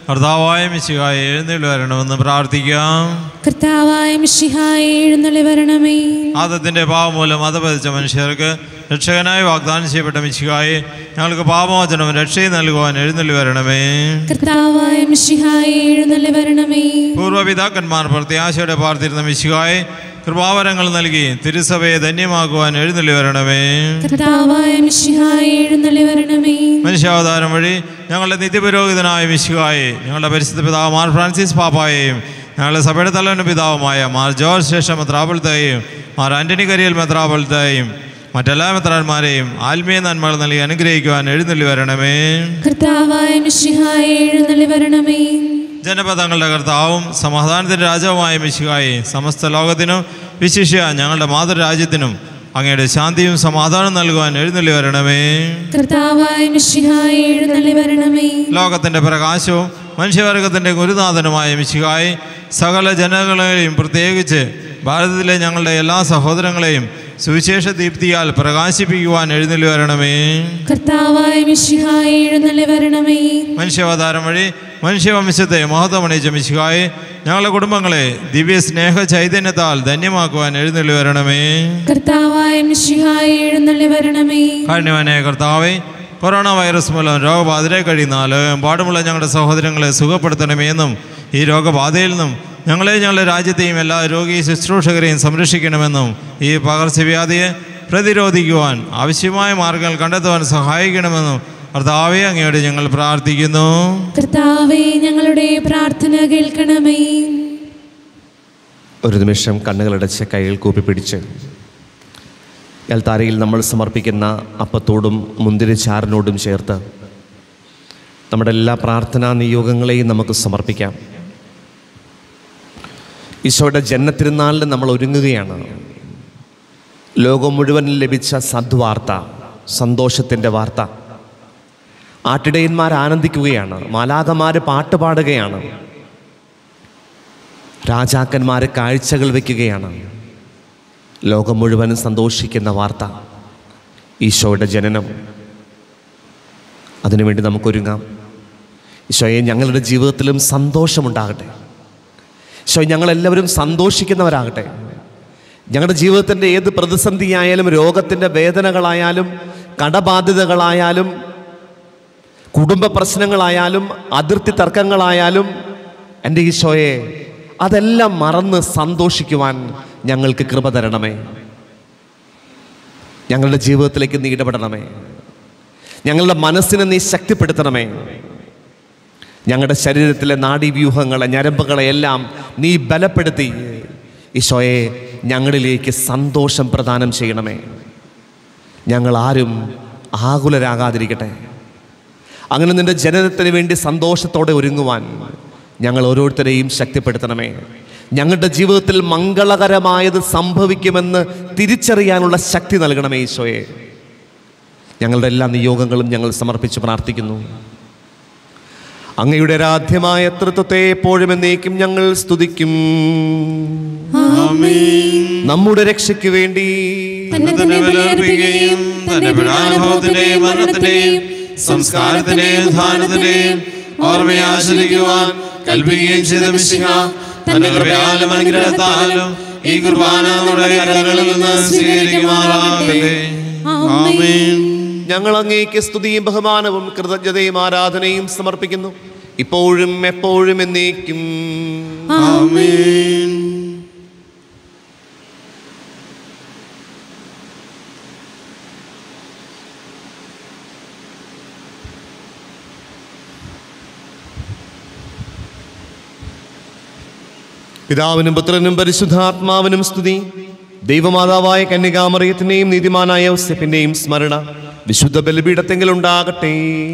കർത്താവായ മിശിഹായെ എഴുന്നള്ളി വരണമെന്ന് പ്രാർത്ഥിക്കാം. കർത്താവായ മിശിഹായെ എഴുന്നള്ളി വരണമേ. ആദത്തിന്റെ പാപം മൂലം അധപതിച്ച മനുഷ്യർക്ക് രക്ഷകനായി വാഗ്ദാനം ചെയ്യപ്പെട്ട മിശിഹായെ ഞങ്ങൾക്ക് പാപമോചനവും രക്ഷയും നൽകുവാൻ എഴുന്നള്ളി വരണമേ. കർത്താവായ മിശിഹായെ എഴുന്നള്ളി വരണമേ. പൂർവ്വപിതാക്കന്മാർ പ്രത്യാശയോടെ പാർത്തിരുന്ന മിശിഹായെ കൃപാവരങ്ങൾ നൽകി തിരുസഭയെ ധന്യമാക്കുവാൻ എഴുന്നള്ളി വരണമേ. കർത്താവായ മിശിഹായെ എഴുന്നള്ളി വരണമേ. മനുഷ്യാവതാരം വഴി ഞങ്ങളുടെ നിത്യപുരോഹിതനായ മിശിഹായെ ഞങ്ങളുടെ പരിശുദ്ധ പിതാവ് മാർ ഫ്രാൻസിസ് പാപ്പായെയും ഞങ്ങളുടെ സഭയുടെ തലവന്റെ പിതാവുമായ മാർ ജോർജ് ശേഷ മെത്രാപ്പൊലീത്തയെയും മാർ ആന്റണി കരിയൽ മെത്രാപ്പൊലീത്തയെയും മറ്റെല്ലാ മെത്രാന്മാരെയും ആത്മീയ നന്മകൾ നൽകി അനുഗ്രഹിക്കുവാൻ എഴുന്നള്ളി വരണമേ. കർത്താവായ മിശിഹായെ എഴുന്നള്ളി വരണമേ. ജനപദങ്ങളുടെ കർത്താവും സമാധാനത്തിന്റെ രാജാവുമായ മിശിഹായെ സമസ്ത ലോകത്തിനും വിശിഷ്യ ഞങ്ങളുടെ മാതൃരാജ്യത്തിനും അങ്ങയുടെ ശാന്തിയും സമാധാനം നൽകുവാൻ എഴുന്നള്ളി വരണമേ. കർത്താവായ മിശിഹായെ എഴുന്നള്ളി വരണമേ. ലോകത്തിന്റെ പ്രകാശവും മനുഷ്യവർഗത്തിന്റെ ഗുരുനാഥനുമായ മിശിഹായെ സകല ജനങ്ങളെയും പ്രത്യേകിച്ച് ഭാരതത്തിലെ ഞങ്ങളുടെ എല്ലാ സഹോദരങ്ങളെയും സുവിശേഷ ദീപ്തിയാൽ പ്രകാശിപ്പിക്കുവാൻ എഴുന്നള്ളി വരണമേ. കർത്താവായ മിശിഹായെ എഴുന്നള്ളി വരണമേ. മനുഷ്യാവതാരം വഴി മനുഷ്യവംശത്തെ മഹത്വമണിയിച്ച മിശിഹായെ ഞങ്ങളുടെ കുടുംബങ്ങളെ ദിവ്യ സ്നേഹ ചൈതന്യത്താൽ ധന്യമാക്കുവാൻ എഴുന്നള്ളി വരണമേ. കർത്താവായ മിശിഹായെ എഴുന്നള്ളി വരണമേ. കാരുണ്യവാനായ കർത്താവേ, കൊറോണ വൈറസ് മൂലം രോഗബാധിതരെ കഴിയുന്ന ലോകമെമ്പാടുമുള്ള ഞങ്ങളുടെ സഹോദരങ്ങളെ സുഖപ്പെടുത്തണമെന്നും ഈ രോഗബാധയിൽ നിന്നും ഞങ്ങളെ ഞങ്ങളുടെ രാജ്യത്തെയും എല്ലാ രോഗി ശുശ്രൂഷകരെയും സംരക്ഷിക്കണമെന്നും ഈ പകർച്ചവ്യാധിയെ പ്രതിരോധിക്കുവാൻ ആവശ്യമായ മാർഗങ്ങൾ കണ്ടെത്തുവാൻ സഹായിക്കണമെന്നും കർത്താവേ അങ്ങയോട് ഞങ്ങൾ പ്രാർത്ഥിക്കുന്നു. കർത്താവേ, ഞങ്ങളുടെ പ്രാർത്ഥന കേൾക്കണമേ. ഒരു നിമിഷം കണ്ണുകളടച്ച് കൈകൾ കൂപ്പി പിടിച്ച് എൽത്താരയിൽ നമ്മൾ സമർപ്പിക്കുന്ന അപ്പത്തോടും മുന്തിരിച്ചാറിനോടും ചേർത്ത് നമ്മുടെ എല്ലാ പ്രാർത്ഥനാ നിയോഗങ്ങളെയും നമുക്ക് സമർപ്പിക്കാം. ഈശോയുടെ ജന്മത്തിരുന്നാളിന് നമ്മൾ ഒരുങ്ങുകയാണ്. ലോകം മുഴുവൻ ലഭിച്ച സദ്വാർത്ത, സന്തോഷത്തിൻ്റെ വാർത്ത. ആട്ടിടയന്മാർ ആനന്ദിക്കുകയാണ്, മാലാഖമാർ പാട്ടുപാടുകയാണ്, രാജാക്കന്മാർ കാഴ്ചകൾ വയ്ക്കുകയാണ്. ലോകം മുഴുവൻ സന്തോഷിക്കുന്ന വാർത്ത, ഈശോയുടെ ജനനം. അതിനുവേണ്ടി നമുക്കൊരുങ്ങാം. ഈശോയെ, ഞങ്ങളുടെ ജീവിതത്തിലും സന്തോഷമുണ്ടാകട്ടെ. ഈശോ, ഞങ്ങളെല്ലാവരും സന്തോഷിക്കുന്നവരാകട്ടെ. ഞങ്ങളുടെ ജീവിതത്തിൻ്റെ ഏത് പ്രതിസന്ധിയായാലും, രോഗത്തിൻ്റെ വേദനകളായാലും, കടബാധ്യതകളായാലും, കുടുംബ പ്രശ്നങ്ങളായാലും, അതിർത്തി തർക്കങ്ങളായാലും, എൻ്റെ ഈശോയെ, അതെല്ലാം മറന്ന് സന്തോഷിക്കുവാൻ ഞങ്ങൾക്ക് കൃപ തരണമേ. ഞങ്ങളുടെ ജീവിതത്തിലേക്ക് നീ ഇടപെടണമേ. ഞങ്ങളുടെ മനസ്സിനെ നീ ശക്തിപ്പെടുത്തണമേ. ഞങ്ങളുടെ ശരീരത്തിലെ നാഡീവ്യൂഹങ്ങളെ, ഞരമ്പുകളെ എല്ലാം നീ ബലപ്പെടുത്തി ഈശോയെ ഞങ്ങളിലേക്ക് സന്തോഷം പ്രദാനം ചെയ്യണമേ. ഞങ്ങളാരും ആകുലരാകാതിരിക്കട്ടെ. അങ്ങനെ നിൻ്റെ ജനനത്തിന് വേണ്ടി സന്തോഷത്തോടെ ഒരുങ്ങുവാൻ ഞങ്ങൾ ഓരോരുത്തരെയും ശക്തിപ്പെടുത്തണമേ. ഞങ്ങളുടെ ജീവിതത്തിൽ മംഗളകരമായത് സംഭവിക്കുമെന്ന് തിരിച്ചറിയാനുള്ള ശക്തി നൽകണമേ ഈശോയെ. ഞങ്ങളുടെ എല്ലാ നിയോഗങ്ങളും ഞങ്ങൾ സമർപ്പിച്ച് പ്രാർത്ഥിക്കുന്നു. അങ്ങയുടെ ആരാധ്യമായ തൃത്വത്തെ എപ്പോഴും എന്നേക്കും ഞങ്ങൾ സ്തുതിക്കും. നമ്മുടെ രക്ഷയ്ക്ക് വേണ്ടി സംസ്കാരത്തിന്റെയും ധാനത്തിന്റെയും ഓർമ്മയെ ആചരിക്കുവാൻ കൽപ്പിക്കുകയും ചെയ്ത മിശിഹാ, തന്റെ കൃപയാലും അനുഗ്രഹത്താലും ഈ കുർബാന നമ്മുടെ കരങ്ങളിൽ നിന്ന് സ്വീകരിക്കുമാറാകട്ടെ. ആമേൻ. ഞങ്ങൾ അങ്ങേക്ക് സ്തുതിയും ബഹുമാനവും കൃതജ്ഞതയും ആരാധനയും സമർപ്പിക്കുന്നു, ഇപ്പോഴും എപ്പോഴും എന്നേക്കും. ആമേൻ. പിതാവിനും പുത്രനും പരിശുദ്ധാത്മാവിനും സ്തുതി. ദൈവമാതാവായ കന്യകാമറിയത്തിന്റെയും നീതിമാനായ യോസേഫിന്റെയും സ്മരണ വിശുദ്ധ ബലിപീഠത്തെങ്കിൽ ഉണ്ടാകട്ടെ.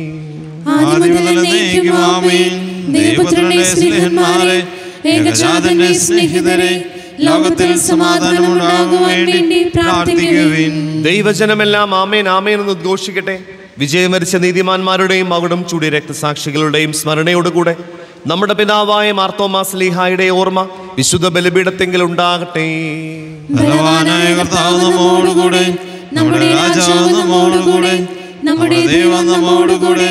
ലോകത്തിൽ സമാധാനമുണ്ടാകുവാൻ വേണ്ടി പ്രാർത്ഥിക്കുവിൻ. ദൈവജനമെല്ലാം ആമേൻ ആമേൻ എന്ന് ഉദ്ഘോഷിക്കട്ടെ. വിജയം വരിച്ച നീതിമാന്മാരുടെയും മകുടം ചൂടിയ രക്തസാക്ഷികളുടെയും സ്മരണയോടുകൂടെ നമ്മുടെ പിതാവായ മാർത്തോമാ ശ്ലീഹായുടെ ഓർമ്മ വിശുദ്ധ ബലിപീഠത്തെങ്കിൽ ഉണ്ടാകട്ടെ. ബലവാനായ കർത്താവ് നമ്മോടുകൂടെ, നമ്മുടെ രാജാവ് നമ്മോടുകൂടെ, നമ്മുടെ ദൈവം നമ്മോടുകൂടെ,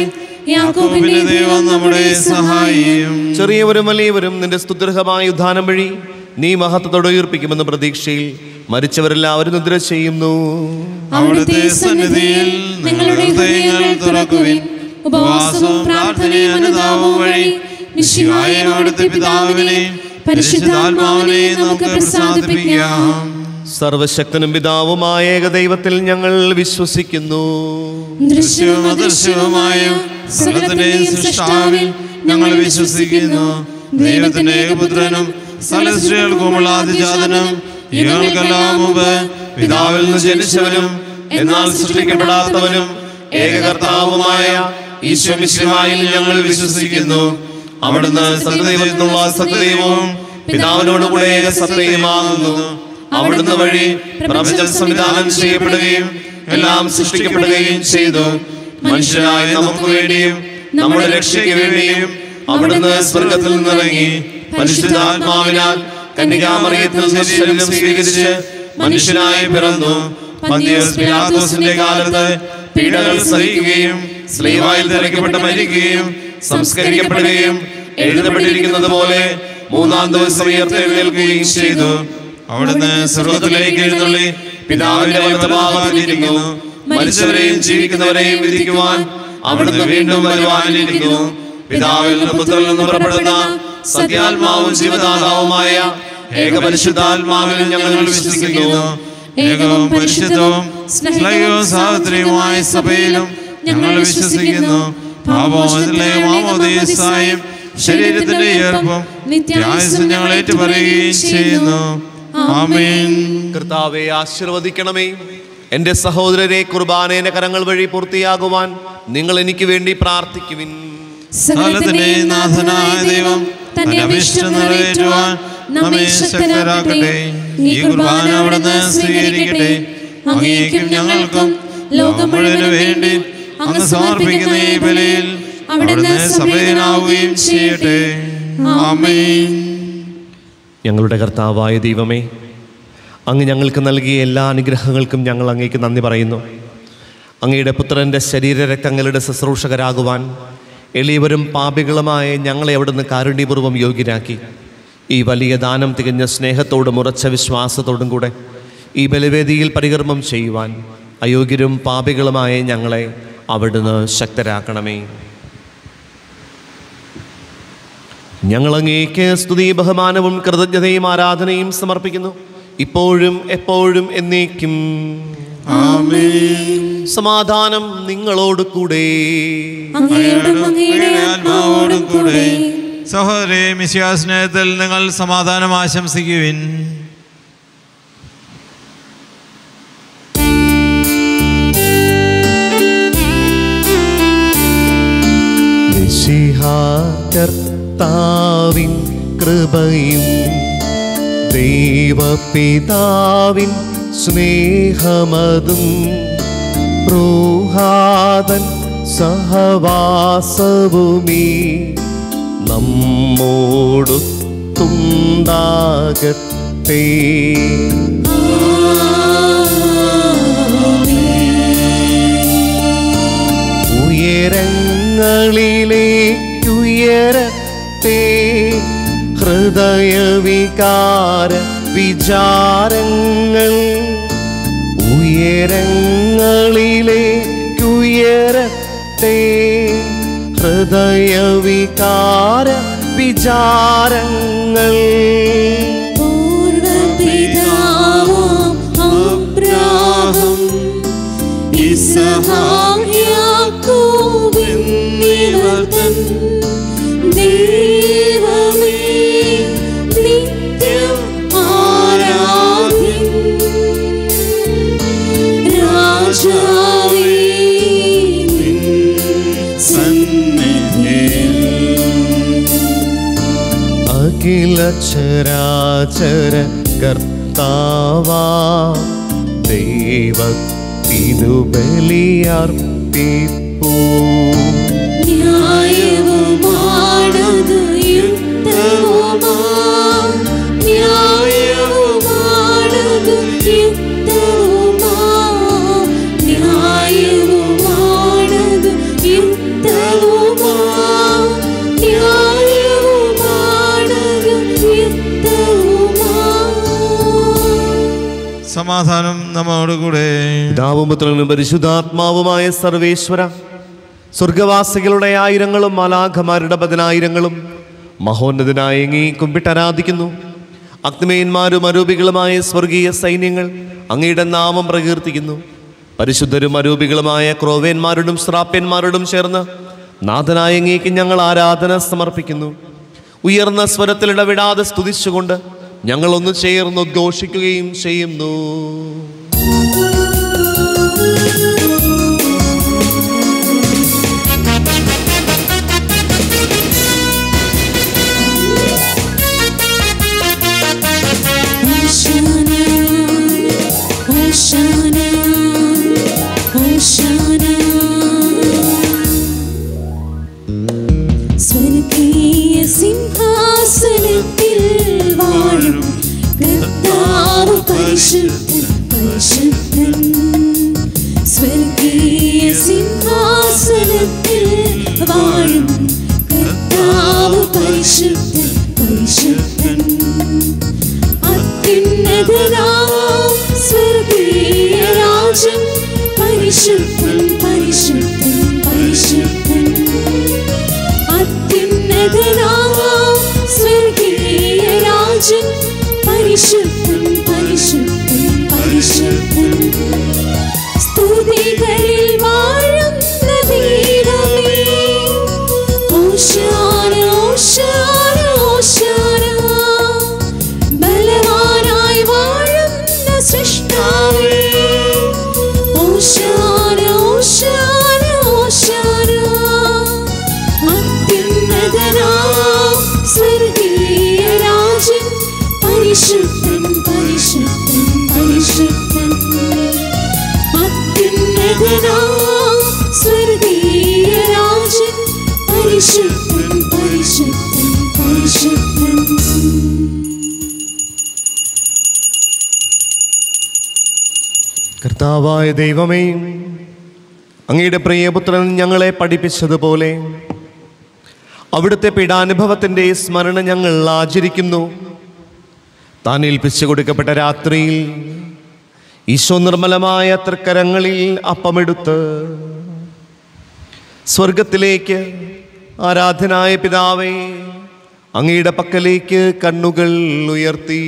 യാക്കോബിന്റെ ദൈവം നമ്മുടെ സഹായിയും. ചെറിയവരും വലിയവരും നിന്റെ സ്തുത്യർഹമായ ഉദ്ധാനം വഴി നീ മഹത്വത്തോടെ ഉയർപ്പിക്കുമെന്ന പ്രതീക്ഷയിൽ മരിച്ചവരെല്ലാവരും നിദ്ര ചെയ്യുന്നു. അവിടുത്തെ സന്നിധിയിൽ നിങ്ങളുടെ ഹൃദയങ്ങൾ തുറക്കുവിൻ. ഉപവാസവും പ്രാർത്ഥനയും അനുതാപവും വഴി മിശിഹായെ അവിടുത്തെ പിതാവിനെ പരിശുദ്ധാത്മാവിനെ നമുക്ക് പ്രസാദിപ്പിക്കാം. സർവശക്തനും പിതാവുമായ ഏകദൈവത്തിൽ ഞങ്ങൾ വിശ്വസിക്കുന്നു. ദൃശ്യവും അദൃശ്യവുമായ സകലത്തിന്റെയും സൃഷ്ടാവിൽ ഞങ്ങൾ വിശ്വസിക്കുന്നു. ദൈവത്തിന്റെ ഏകപുത്രനും സകലസ്ത്രീകൾക്കുമുള്ള ആദിജാതനും യുഗങ്ങൾക്കെല്ലാം മുമ്പ് പിതാവിൽ നിന്ന് ജനിച്ചവനും എന്നാൽ സൃഷ്ടിക്കപ്പെടാത്തവനും ഏകകർത്താവുമായ ഈശോ മിശിഹായിൽ ഞങ്ങൾ വിശ്വസിക്കുന്നു. അവിടുന്ന് സത്യദൈവത്തിനുള്ള സത്യദൈവവും പിതാവിനോടുകൂടെ ഏക സത്യമാകുന്നു. അവിടുന്ന് വഴി പ്രപഞ്ചം സംവിധാനം ചെയ്യപ്പെടുകയും എല്ലാം സൃഷ്ടിക്കപ്പെടുകയും ചെയ്തു. മനുഷ്യരായ നമുക്ക് വേണ്ടിയും നമ്മുടെ രക്ഷയ്ക്ക് വേണ്ടിയും അവിടുന്ന് സ്വർഗത്തിൽ നിന്നിറങ്ങി പരിശുദ്ധാത്മാവിനാൽ കന്യകാമറിയത്തിൽ നിന്ന് ശരീരം സ്വീകരിച്ച് മനുഷ്യനായി പിറന്നു. പന്തിയോസ് പിലാത്തോസിന്റെ കാലത്ത് പീഡകൾ സഹിക്കുകയും സ്ലീവായിൽ തിരക്കപ്പെട്ട് മരിക്കുകയും സംസ്കരിക്കപ്പെടുകയും എഴുതപ്പെട്ടിരിക്കുന്നത് പോലെ മൂന്നാം ദിവസം ഉയർത്തെഴുന്നേൽക്കുകയും ചെയ്തു. അവിടുന്ന് സ്വർഗത്തിലേക്ക് എഴുന്നള്ളി പിതാവിന്റെ വലത്തുഭാഗത്തിരിക്കുന്നു. മരിച്ചവരെയും ജീവിക്കുന്നവരെയും വിധിക്കുവാൻ അവിടുന്ന് വീണ്ടും വരുവാനിരിക്കുന്നു. പിതാവിൽ നിന്ന് പുത്രനിൽ നിന്ന് പുറപ്പെടുന്ന സത്യാത്മാവും ജീവദാതാവുമായ ഏകപരിശുദ്ധാത്മാവിൽ ഞങ്ങൾ വിശ്വസിക്കുന്നു. ഏകവും പരിശുദ്ധവും സ്നേഹവും സാഹോദര്യവുമായ സഭയിലും ഞങ്ങൾ വിശ്വസിക്കുന്നു. പാപമോചനത്തിലെയും മാമോദീസായും ശരീരത്തിന്റെ ഉയർപ്പും നിത്യായുസ്സും ഞങ്ങൾ ഏറ്റുപറയുകയും ചെയ്യുന്നു. ആമേൻ. കർത്താവെ ആശീർവദിക്കണമേ. എൻ്റെ സഹോദരരെ, കുർബാനയുടെ കരങ്ങൾ വഴി പൂർത്തിയാകുവാൻ നിങ്ങൾ എനിക്ക് വേണ്ടി പ്രാർത്ഥിക്കുവിൻ. സകലത്തിന്റെയും നാഥനായ ദൈവം തന്റെ അഭീഷ്ടം നിറവേറ്റുവാൻ നമ്മെ ശക്തരാക്കട്ടെ. ഈ കുർബാന അവിടുന്ന് സ്വീകരിക്കട്ടെ. അങ്ങേക്കും ഞങ്ങൾക്കും ലോകം മുഴുവനു വേണ്ടി അങ്ങ് സമർപ്പിക്കുന്ന ഈ ബലിയിൽ അവിടുന്ന് സംപ്രീതനാവുകയും ചെയ്യട്ടെ. ആമേൻ. ഞങ്ങളുടെ കർത്താവായ ദൈവമേ, അങ്ങ് ഞങ്ങൾക്ക് നൽകിയ എല്ലാ അനുഗ്രഹങ്ങൾക്കും ഞങ്ങൾ അങ്ങേക്ക് നന്ദി പറയുന്നു. അങ്ങയുടെ പുത്രൻ്റെ ശരീരരക്തങ്ങളുടെ ശുശ്രൂഷകരാകുവാൻ എളിയവരും പാപികളുമായ ഞങ്ങളെ അവിടുന്ന് കാരുണ്യപൂർവ്വം യോഗ്യരാക്കി. ഈ വലിയ ദാനം തികഞ്ഞ സ്നേഹത്തോടും ഉറച്ച വിശ്വാസത്തോടും കൂടെ ഈ ബലിവേദിയിൽ പരികർമ്മം ചെയ്യുവാൻ അയോഗ്യരും പാപികളുമായ ഞങ്ങളെ അവിടുന്ന് ശക്തരാക്കണമേ. ഞങ്ങൾ അങ്ങേക്ക് സ്തുതി, ബഹുമാനവും കൃതജ്ഞതയും ആരാധനയും സമർപ്പിക്കുന്നു, ഇപ്പോഴും എപ്പോഴും എന്നേക്കും. ആമേൻ. സമാധാനം നിങ്ങളോട് കൂടെ. ആത്മാവോടും കൂടെ. സഹോദരേ, മിശിഹാ സ്നേഹത്തിൽ നിങ്ങൾ സമാധാനം ആശംസിക്കുവിൻ. മിശിഹാ കർത്താവിൻ കൃപയും ദൈവപിതാവിൻ സ്നേഹമതും റൂഹാദൻ സഹവാസവുമീ നമ്മോടൊത്തുണ്ടാകട്ടെ. ഉയരങ്ങളിലേക്കുയരട്ടെ ഹൃദയവികാര വിചാരങ്ങൾ. ഉയരങ്ങളിലേക്കുയരട്ടെ ഹൃദയവികാര വിചാരങ്ങൾ. പൂർവപിതാവാം അബ്രാഹം ഇസ്ഹാക്ക് യാക്കോബ് എന്നിവർ തൻ ദൈവമേ നിത്യം ആരാധ്യൻ. രാജാവേ നിൻ സന്നിധിയിൽ അഖില ചരാചര കർത്താവാ ദൈവത്തിനു ബലിയർപ്പിപ്പൂ. ന്യായവുമാണത് യുക്തവുമാ, ന്യായവുമാണത് യുക്തവുമാ, ന്യായവുമാണത് യുക്തവുമാ. സമാധാനം നമ്മോടുകൂടെ. പിതാവും പുത്രനും പരിശുദ്ധാത്മാവുമായ സർവേശ്വര, സ്വർഗവാസികളുടെ ആയിരങ്ങളും മാലാഖമാരുടെ പതിനായിരങ്ങളും മഹോന്നതനായ അങ്ങേ കുമ്പിട്ടാരാധിക്കുന്നു. അഗ്നിമയന്മാരും അരൂപികളുമായ സ്വർഗീയ സൈന്യങ്ങൾ അങ്ങയുടെ നാമം പ്രകീർത്തിക്കുന്നു. പരിശുദ്ധരും അരൂപികളുമായ ക്രോവേന്മാരോടും ശ്രാപ്യന്മാരോടും ചേർന്ന് നാഥനായ അങ്ങേക്ക് ഞങ്ങൾ ആരാധന സമർപ്പിക്കുന്നു. ഉയർന്ന സ്വരത്തിലിടവിടാതെ സ്തുതിച്ചുകൊണ്ട് ഞങ്ങൾ ഒന്ന് ചേർന്ന് ഉദ്ഘോഷിക്കുകയും ചെയ്യുന്നു. സ്വർഗീയ സിംഹാസനത്തിൽ വാഴും കർത്താവ് പരിശുദ്ധൻ പരിശുദ്ധൻ. സ്വർഗീയ സിംഹാസനത്തിൽ വാഴും കർത്താവ് പരിശുദ്ധൻ പരിശുദ്ധൻ. അത്യുന്നതനാം സ്വർഗീയ രാജൻ പരിശുദ്ധൻ പരിശുദ്ധൻ പരിശുദ്ധൻ. അത്യുന്നതനാം സ്വർഗീയ രാജൻ പരിശുദ്ധൻ പരിശുദ്ധൻ പരിശുദ്ധൻ. സ്തുതികളിൽ വാഴുന്ന ദൈവമേ, ഓശാന ഓശാന ഓശാന. ബലവാനായി വാഴുന്ന സൃഷ്ടാവേ, ഓശാന ഓശാന ഓശാന. അത്യുന്നതനാം സ്വർഗീയ രാജൻ പരിശുദ്ധൻ പരിശുദ്ധൻ പരിശുദ്ധൻ. അത്യുന്നതനാം സ്വർഗീയ രാജൻ പരിശുദ്ധൻ പരിശുദ്ധൻ പരിശുദ്ധൻ. കർത്താവായ ദൈവമേ, അങ്ങയുടെ പ്രിയപുത്രൻ ഞങ്ങളെ പഠിപ്പിച്ചതുപോലെ അവിടുത്തെ പീഡാനുഭവത്തിൻ്റെ സ്മരണ ഞങ്ങൾ ആചരിക്കുന്നു. താൻ ഏൽപ്പിച്ചു കൊടുക്കപ്പെട്ട രാത്രിയിൽ ഈശോ നിർമ്മലമായ തൃക്കരങ്ങളിൽ അപ്പമെടുത്ത് സ്വർഗത്തിലേക്ക് ആരാധനായ പിതാവേ അങ്ങയുടെ പക്കലേക്ക് കണ്ണുകൾ ഉയർത്തി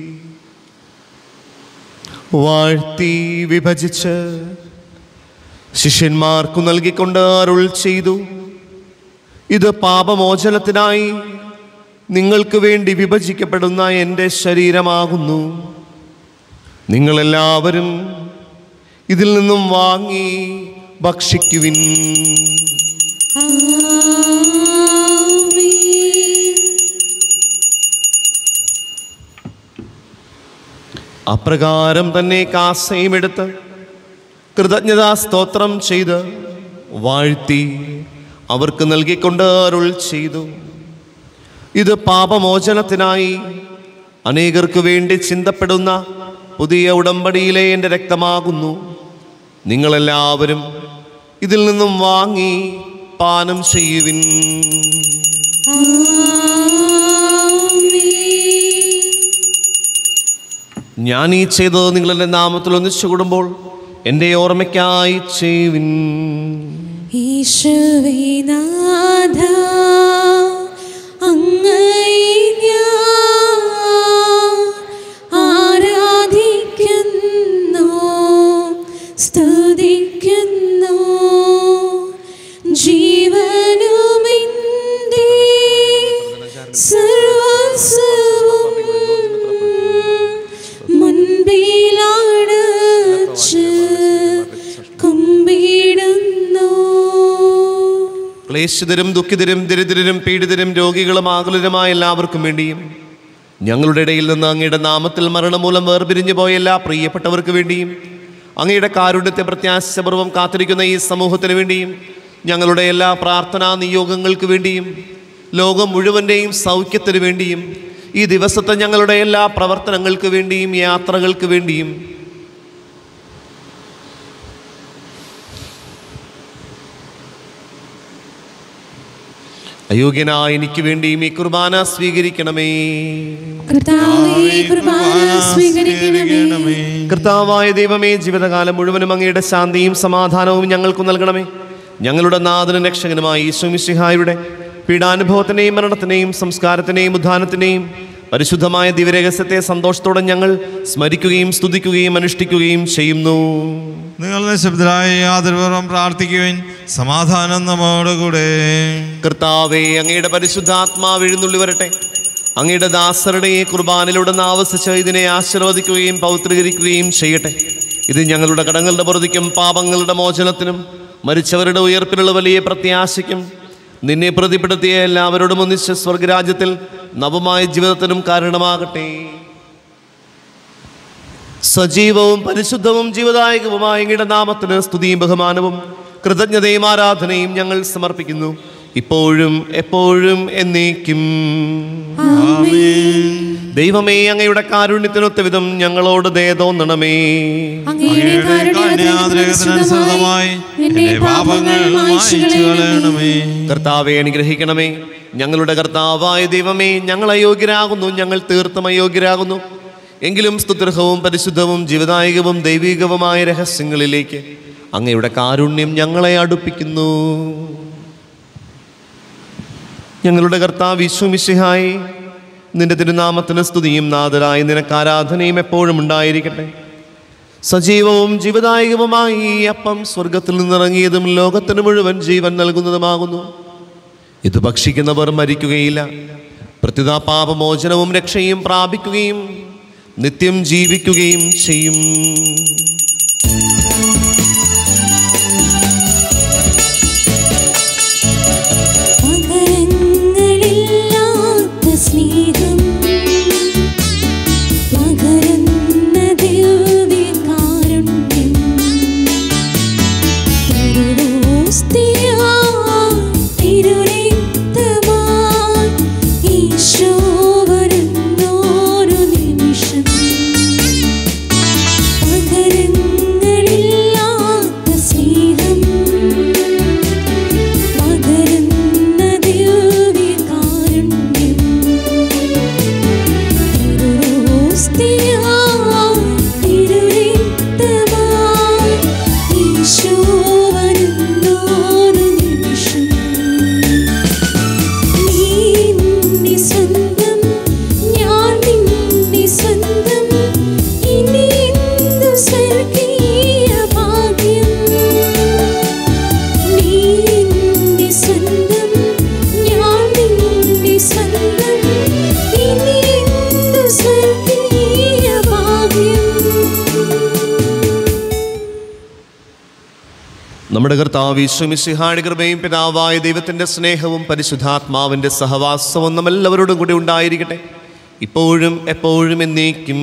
വാഴ്ത്തി വിഭജിച്ച് ശിഷ്യന്മാർക്കു നൽകിക്കൊണ്ട് അരുൾ ചെയ്തു: ഇത് പാപമോചനത്തിനായി നിങ്ങൾക്ക് വേണ്ടി വിഭജിക്കപ്പെടുന്ന എൻ്റെ ശരീരമാകുന്നു. നിങ്ങളെല്ലാവരും ഇതിൽ നിന്നും വാങ്ങി ഭക്ഷിക്കുവിൻ. അപ്രകാരം തന്നെ കാസയും എടുത്ത് കൃതജ്ഞതാ സ്തോത്രം ചെയ്ത് വാഴ്ത്തി അവർക്ക് നൽകിക്കൊണ്ട് അരുൾ ചെയ്തു: ഇത് പാപമോചനത്തിനായി അനേകർക്ക് വേണ്ടി ചിന്തപ്പെടുന്ന പുതിയ ഉടമ്പടിയിലെ എൻ്റെ രക്തമാകുന്നു. നിങ്ങളെല്ലാവരും ഇതിൽ നിന്നും വാങ്ങി പാനം ചെയ്യുവിൻ. ഞാൻ ഈ ചെയ്തത് നിങ്ങളെൻ്റെ നാമത്തിൽ ഒന്നിച്ചു കൂടുമ്പോൾ എൻ്റെ ഓർമ്മയ്ക്കായി ചെയ്യുവിൻ. ഈശോവേ നാഥ, അങ്ങയെ ഞാൻ ആരാധിക്കുന്നു, സ്തുതിക്കുന്നു. ജീവനുമെൻ്റെ സർവസ്വവും മുൻപിലാണച്ച് കുമ്പിടുന്നു. ക്ലേശിതരും ദുഃഖിതരും ദരിദ്രരും പീഡിതരും രോഗികളും ആകുലരുമായ എല്ലാവർക്കും വേണ്ടിയും ഞങ്ങളുടെ ഇടയിൽ നിന്ന് അങ്ങയുടെ നാമത്തിൽ മരണം മൂലം വേർപിരിഞ്ഞു പോയ എല്ലാ പ്രിയപ്പെട്ടവർക്ക് വേണ്ടിയും അങ്ങയുടെ കാരുണ്യത്തെ പ്രത്യാശപൂർവ്വം കാത്തിരിക്കുന്ന ഈ സമൂഹത്തിന് വേണ്ടിയും ഞങ്ങളുടെ എല്ലാ പ്രാർത്ഥനാ നിയോഗങ്ങൾക്ക് വേണ്ടിയും ലോകം മുഴുവൻ്റെയും സൗഖ്യത്തിന് വേണ്ടിയും ഈ ദിവസത്തെ ഞങ്ങളുടെ എല്ലാ പ്രവർത്തനങ്ങൾക്ക് വേണ്ടിയും യാത്രകൾക്ക് വേണ്ടിയും അയോഗ്യനായ എനിക്ക് വേണ്ടിയും ഈ കുർബാന സ്വീകരിക്കണമേ. കർത്താവേ, ഈ കുർബാന സ്വീകരിക്കണമേ. കർത്താവായ ദൈവമേ, ജീവിതകാലം മുഴുവനും അങ്ങയുടെ ശാന്തിയും സമാധാനവും ഞങ്ങൾക്ക് നൽകണമേ. ഞങ്ങളുടെ നാഥനും രക്ഷകനുമായ ഈശോ മിശിഹായുടെ പീഡാനുഭവത്തിനെയും മരണത്തിനെയും സംസ്കാരത്തിനെയും ഉദ്ധാനത്തിനെയും പരിശുദ്ധമായ ദിവ്യരഹസ്യത്തെ സന്തോഷത്തോടെ ഞങ്ങൾ സ്മരിക്കുകയും സ്തുതിക്കുകയും അനുഷ്ഠിക്കുകയും ചെയ്യുന്നു. നിങ്ങൾ നിശബ്ദരായി ആദരപൂർവ്വം പ്രാർത്ഥിക്കുവിൻ. സമാധാനം നമ്മോടുകൂടെ. കർത്താവേ, അങ്ങയുടെ പരിശുദ്ധാത്മാവ് എഴുന്നള്ളി വരട്ടെ. അങ്ങയുടെ ദാസരുടെ ഈ കുർബാനയിലൂടെ ആവസിച്ച് ഇതിനെ ആശീർവദിക്കുകയും പൗത്രീകരിക്കുകയും ചെയ്യട്ടെ. ഇത് ഞങ്ങളുടെ കടങ്ങളുടെ പൊറുതിക്കും പാപങ്ങളുടെ മോചനത്തിനും മരിച്ചവരുടെ ഉയർപ്പിലുള്ള വലിയ പ്രത്യാശയ്ക്കും നിന്നെ പ്രതിപ്പെടുത്തിയ എല്ലാവരോടും ഒന്നിച്ച് സ്വർഗരാജ്യത്തിൽ നവമായ ജീവിതത്തിനും കാരണമാകട്ടെ. സജീവവും പരിശുദ്ധവും ജീവദായകവുമായ അങ്ങയുടെ നാമത്തിന് സ്തുതിയും ബഹുമാനവും കൃതജ്ഞതയും ആരാധനയും ഞങ്ങൾ സമർപ്പിക്കുന്നു, ഇപ്പോഴും എപ്പോഴും എന്നേക്കും. ദൈവമേ, അങ്ങയുടെ കാരുണ്യത്തിനൊത്ത വിധം ഞങ്ങളോട് ദയ തോന്നണമേ. കർത്താവെ, അനുഗ്രഹിക്കണമേ. ഞങ്ങളുടെ കർത്താവായ ദൈവമേ, ഞങ്ങൾ അയോഗ്യരാകുന്നു, ഞങ്ങൾ തീർത്തും അയോഗ്യരാകുന്നു. എങ്കിലും സ്തുത്യർഹവും പരിശുദ്ധവും ജീവദായകവും ദൈവികവുമായ രഹസ്യങ്ങളിലേക്ക് അങ്ങയുടെ കാരുണ്യം ഞങ്ങളെ അടുപ്പിക്കുന്നു. ഞങ്ങളുടെ കർത്താവ് യേശു മിശിഹായേ, നിന്റെ തിരുനാമത്തിന് സ്തുതിയും നാഥനായ നിനക്ക് ആരാധനയും എപ്പോഴും ഉണ്ടായിരിക്കട്ടെ. സജീവവും ജീവദായകവുമായി ഈ അപ്പം സ്വർഗത്തിൽ നിന്നിറങ്ങിയതും ലോകത്തിന് മുഴുവൻ ജീവൻ നൽകുന്നതുമാകുന്നു. ഇത് ഭക്ഷിക്കുന്നവർ മരിക്കുകയില്ല, പ്രത്യുത പാപമോചനവും രക്ഷയും പ്രാപിക്കുകയും നിത്യം ജീവിക്കുകയും ചെയ്യും. സ്നേഹം പകരുന്ന ദിവ്യകാരുണ്യം തിരുരക്തമായി ഈശോ വരുന്നോരു നിമിഷം. പകരങ്ങളില്ലാത്ത സ്നേഹം പകരുന്ന ദിവ്യകാരുണ്യം നമ്മുടെ കർത്താവ് യേശു മിശിഹായുടെ കൃപയും പിതാവായ ദൈവത്തിൻ്റെ സ്നേഹവും പരിശുദ്ധാത്മാവിൻ്റെ സഹവാസവും നമ്മെല്ലാവരോടും കൂടി ഉണ്ടായിരിക്കട്ടെ, ഇപ്പോഴും എപ്പോഴും എന്നേക്കും.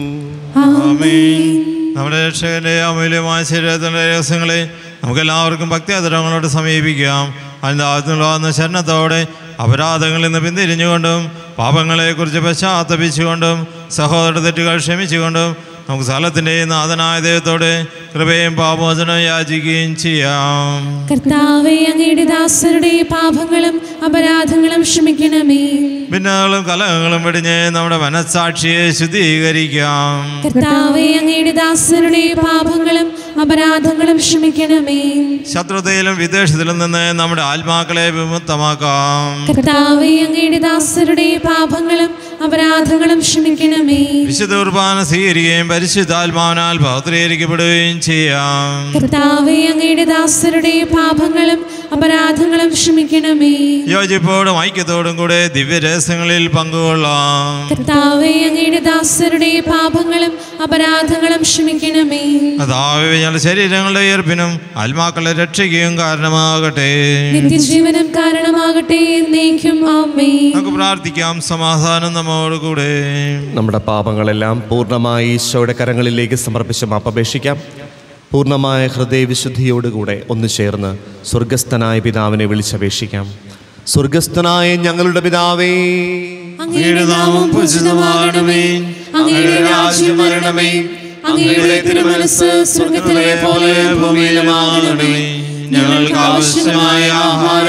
നമ്മുടെ രക്ഷകന്റെ അമൂല്യമായ ശരീരത്തിൻ്റെ രഹസ്യങ്ങളെ നമുക്കെല്ലാവർക്കും ഭക്തിയാദരങ്ങളോട് സമീപിക്കാം. അതിൻ്റെ ശരണത്തോടെ അപരാധങ്ങളിൽ നിന്ന് പിന്തിരിഞ്ഞുകൊണ്ടും പാപങ്ങളെക്കുറിച്ച് പശ്ചാത്തപിച്ചുകൊണ്ടും സഹോദര തെറ്റുകൾ ക്ഷമിച്ചുകൊണ്ടും നമുക്ക് സ്ഥലത്തിൻ്റെ നാഥനായ ദൈവത്തോടെ കൃപയും പാപമോചനം യാചിക്കുകയും ചെയ്യാം. കർത്താവേ, അങ്ങയുടെ ദാസരുടെ പാപങ്ങളും അപരാധങ്ങളും ക്ഷമിക്കണമേ. ഭിന്നങ്ങളും കലഹങ്ങളും വെടിഞ്ഞ് നമ്മുടെ മനസ്സാക്ഷിയെ ശുദ്ധീകരിക്കാം. കർത്താവേ, അങ്ങയുടെ ദാസരുടെ പാപങ്ങളും അപരാധങ്ങളും ക്ഷമിക്കണമേ. ശത്രുതയിലും വിദ്വേഷത്തിലും നിന്ന് നമ്മുടെ ആത്മാക്കളെ വിമുക്തമാക്കാം. കർത്താവേ, അങ്ങയുടെ ദാസരുടെ പാപങ്ങളും അപരാധങ്ങളും ക്ഷമിക്കണമേ. വിശുദ്ധ കുർബാന സ്വീകരിക്കുകയും പരിശുദ്ധാത്മാവിനാൽ പൗത്രീകരിക്കപ്പെടുകയും ചെയ്യാം. കർത്താവേ, അങ്ങയുടെ ദാസരുടെ പാപങ്ങളും അപരാധങ്ങളും ക്ഷമിക്കണമേ. യോജിപ്പോടും ഐക്യത്തോടും കൂടെ ദിവ്യരഹസ്യങ്ങളിൽ പങ്കുകൊള്ളാം. കർത്താവേ, അങ്ങയുടെ ദാസരുടെ പാപങ്ങളും അപരാധങ്ങളും ക്ഷമിക്കണമേ. കർത്താവേ, ഞങ്ങളുടെ ശരീരങ്ങളുടെ ഉയർപ്പിനും ആത്മാക്കളെ രക്ഷിക്കുകയും കാരണമാകട്ടെ. നിത്യജീവനം കാരണമാകട്ടെ. എന്നേക്കും ആമേൻ. നമുക്ക് പ്രാർത്ഥിക്കാം. സമാധാനം നമ്മോടുകൂടെ. നമ്മുടെ പാപങ്ങളെല്ലാം പൂർണ്ണമായി ഈശോയുടെ കരങ്ങളിലേക്ക് സമർപ്പിച്ച് മാപ്പപേക്ഷിക്കാം. പൂർണ്ണമായ ഹൃദയവിശുദ്ധിയോടുകൂടെ ഒന്ന് ചേർന്ന് സ്വർഗസ്ഥനായ പിതാവിനെ വിളിച്ചപേക്ഷിക്കാം. സ്വർഗസ്ഥനായ ഞങ്ങളുടെ പിതാവേ, അങ്ങയുടെ നാമം പൂജിതമാകണമേ. അങ്ങയുടെ രാജ്യം വരണമേ. അങ്ങയുടെ തിരുമനസ്സ് സ്വർഗ്ഗത്തിലെ പോലെ ഭൂമിയിലുമാകണമേ. ഞങ്ങൾക്ക് ആവശ്യമായ ആഹാരം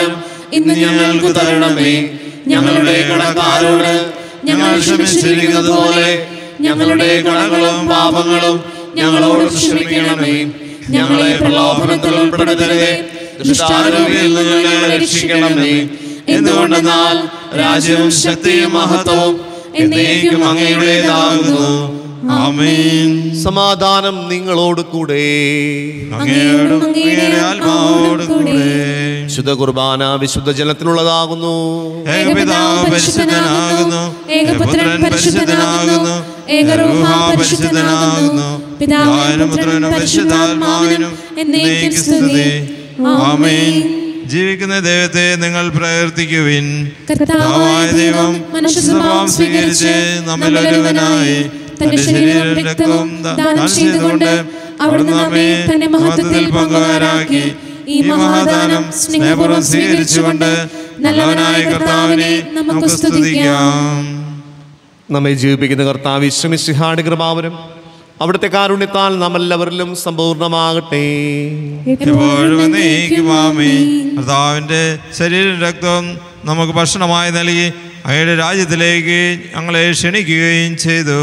ഇന്ന് ഞങ്ങൾക്ക് തരണമേ. ഞങ്ങളുടെ കടക്കാരോട് ഞങ്ങൾ ക്ഷമിച്ചിരിക്കുന്നത് പോലെ ഞങ്ങളുടെ കടങ്ങളും പാപങ്ങളും ഞങ്ങളോട് ക്ഷമിക്കണമേ. ഞങ്ങളെ പ്രലോഭനത്തിൽ ഉൾപ്പെടുത്തരുതേ, ദുഷ്ടാരൂപിയിൽ നിന്ന് ഞങ്ങളെ രക്ഷിക്കണമേ. എന്തുകൊണ്ടെന്നാൽ രാജ്യവും ശക്തിയും മഹത്വവും എന്നേക്കും അങ്ങയുടേതാകുന്നു. ആമേൻ. സമാധാനം നിങ്ങളോട് കൂടെ. അങ്ങയോടും അങ്ങയുടെ ആത്മാവോടും കൂടെ. വിശുദ്ധ കുർബാന വിശുദ്ധ ജലത്തിനുള്ളതാകുന്നു. ഏകപിതാവ് പരിശുദ്ധനാകുന്നു, ഏകപുത്രൻ പരിശുദ്ധനാകുന്നു, ഏകരൂഹ പരിശുദ്ധനാകുന്നു, പിതാവിനും പുത്രനും പരിശുദ്ധാത്മാവിനും എന്നേക്കും സ്തുതി. ആമേൻ. ജീവിക്കുന്ന ദൈവത്തെ നിങ്ങൾ പ്രകീർത്തിക്കുവിൻ. കർത്താവായ ദൈവം മനുഷ്യസ്വഭാവം സ്വീകരിച്ച് നമ്മിൽ ഒരുവനായി തന്റെ ശരീരവും രക്തവും ദാനം ചെയ്തുകൊണ്ട് അവിടുന്ന് നമ്മെ തന്റെ മഹത്വത്തിൽ പങ്കുകാരാക്കി. ഈ മഹാദാനം സ്നേഹപൂർവ്വം സ്വീകരിച്ചുകൊണ്ട് നല്ലവനായ കർത്താവിനെ നമുക്ക് സ്തുതിക്കാം. നമ്മെ ജീവിപ്പിക്കുന്ന കർത്താവ് ഈശോ മിശിഹായുടെ കൃപാവരം അവിടുത്തെ കാരുണ്യത്താൽ നാം എല്ലാവരിലും സമ്പൂർണ്ണമാകട്ടെ. എപ്പോഴും എന്നേക്കും ആമേൻ. കർത്താവിന്റെ ശരീരവും രക്തവും നമുക്ക് ഭക്ഷണമായി നൽകി അങ്ങയുടെ രാജ്യത്തിലേക്ക് ഞങ്ങളെ ക്ഷണിക്കുകയും ചെയ്തു.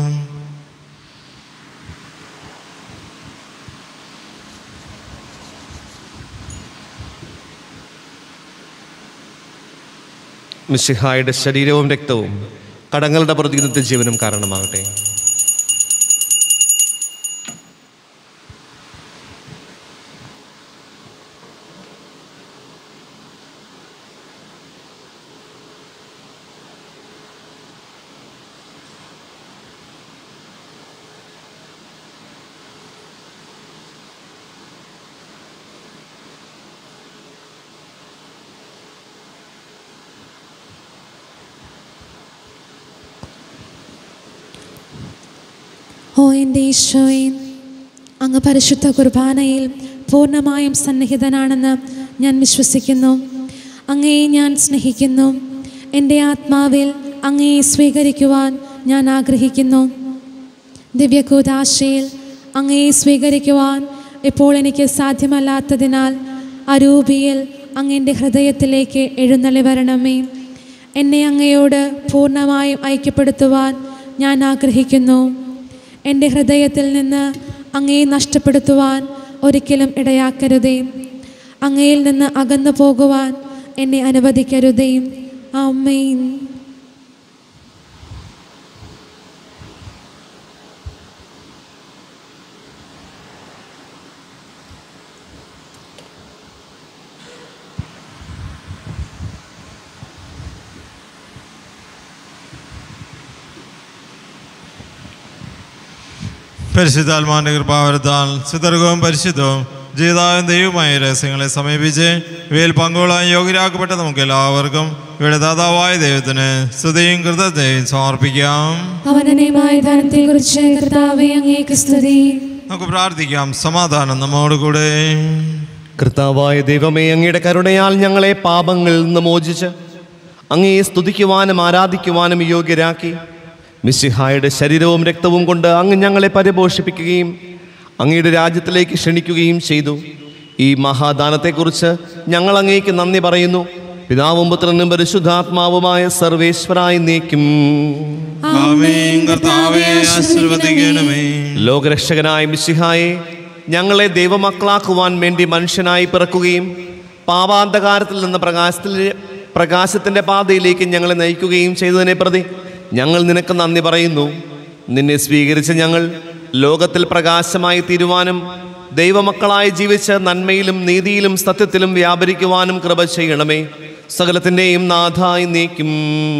മിശിഹായുടെ ശരീരവും രക്തവും കടങ്ങളുടെ പ്രതിനിധി ജീവനും കാരണമാകട്ടെ. ഓ എൻ്റെ ഈശോയെ, അങ്ങ് പരിശുദ്ധ കുർബാനയിൽ പൂർണ്ണമായും സന്നിഹിതനാണെന്ന് ഞാൻ വിശ്വസിക്കുന്നു. അങ്ങയെ ഞാൻ സ്നേഹിക്കുന്നു. എൻ്റെ ആത്മാവിൽ അങ്ങയെ സ്വീകരിക്കുവാൻ ഞാൻ ആഗ്രഹിക്കുന്നു. ദിവ്യകൂദാശയിൽ അങ്ങയെ സ്വീകരിക്കുവാൻ ഇപ്പോൾ എനിക്ക് സാധ്യമല്ലാത്തതിനാൽ അരൂപിയിൽ അങ്ങയുടെ ഹൃദയത്തിലേക്ക് എഴുന്നള്ളി വരണമേ. എന്നെ അങ്ങയോട് പൂർണ്ണമായും ഐക്യപ്പെടുത്തുവാൻ ഞാൻ ആഗ്രഹിക്കുന്നു. എൻ്റെ ഹൃദയത്തിൽ നിന്ന് അങ്ങയെ നഷ്ടപ്പെടുത്തുവാൻ ഒരിക്കലും ഇടയാക്കരുതേ. അങ്ങയിൽ നിന്ന് അകന്നു പോകുവാൻ എന്നെ അനുവദിക്കരുതേ. ആമേൻ. പരിശുദ്ധാത്മാവിന്റെ കൃപാവരത്താൽ സുതർഗവും പരിശുദ്ധവും ജീവിതാവും ദൈവമായ രഹസ്യങ്ങളെ സമീപിച്ച് ഇവയിൽ പങ്കുകൊള്ളാൻ യോഗ്യരാക്കപ്പെട്ട നമുക്ക് എല്ലാവർക്കും ഇവിടെ ദാതാവായ ദൈവത്തിന് സ്തുതിയും കൃതജ്ഞതയും സമർപ്പിക്കാം. നമുക്ക് പ്രാർത്ഥിക്കാം. സമാധാനം നമ്മോടുകൂടെ. കർത്താവായ ദൈവമേ, അങ്ങയുടെ കരുണയാൽ ഞങ്ങളെ പാപങ്ങളിൽ നിന്ന് മോചിച്ച് അങ്ങയെ സ്തുതിക്കുവാനും ആരാധിക്കുവാനും യോഗ്യരാക്കി. മിശിഹായുടെ ശരീരവും രക്തവും കൊണ്ട് അങ്ങ് ഞങ്ങളെ പരിപോഷിപ്പിക്കുകയും അങ്ങയുടെ രാജ്യത്തിലേക്ക് ക്ഷണിക്കുകയും ചെയ്തു. ഈ മഹാദാനത്തെക്കുറിച്ച് ഞങ്ങൾ അങ്ങേക്ക് നന്ദി പറയുന്നു. പിതാവും പുത്രനും പരിശുദ്ധാത്മാവുമായ സർവേശ്വരായി നീക്കും. ലോകരക്ഷകനായ മിശിഹായെ, ഞങ്ങളെ ദൈവമക്കളാക്കുവാൻ വേണ്ടി മനുഷ്യനായി പിറക്കുകയും പാപാന്ധകാരത്തിൽ നിന്ന് പ്രകാശത്തിൽ പ്രകാശത്തിൻ്റെ പാതയിലേക്ക് ഞങ്ങളെ നയിക്കുകയും ചെയ്തതിനെ പ്രതി ഞങ്ങൾ നിനക്ക് നന്ദി പറയുന്നു. നിന്നെ സ്വീകരിച്ച് ഞങ്ങൾ ലോകത്തിൽ പ്രകാശമായി തീരുവാനും ദൈവമക്കളായി ജീവിച്ച് നന്മയിലും നീതിയിലും സത്യത്തിലും വ്യാപരിക്കുവാനും കൃപ ചെയ്യണമേ. സകലത്തിൻ്റെയും നാഥായി നീക്കും.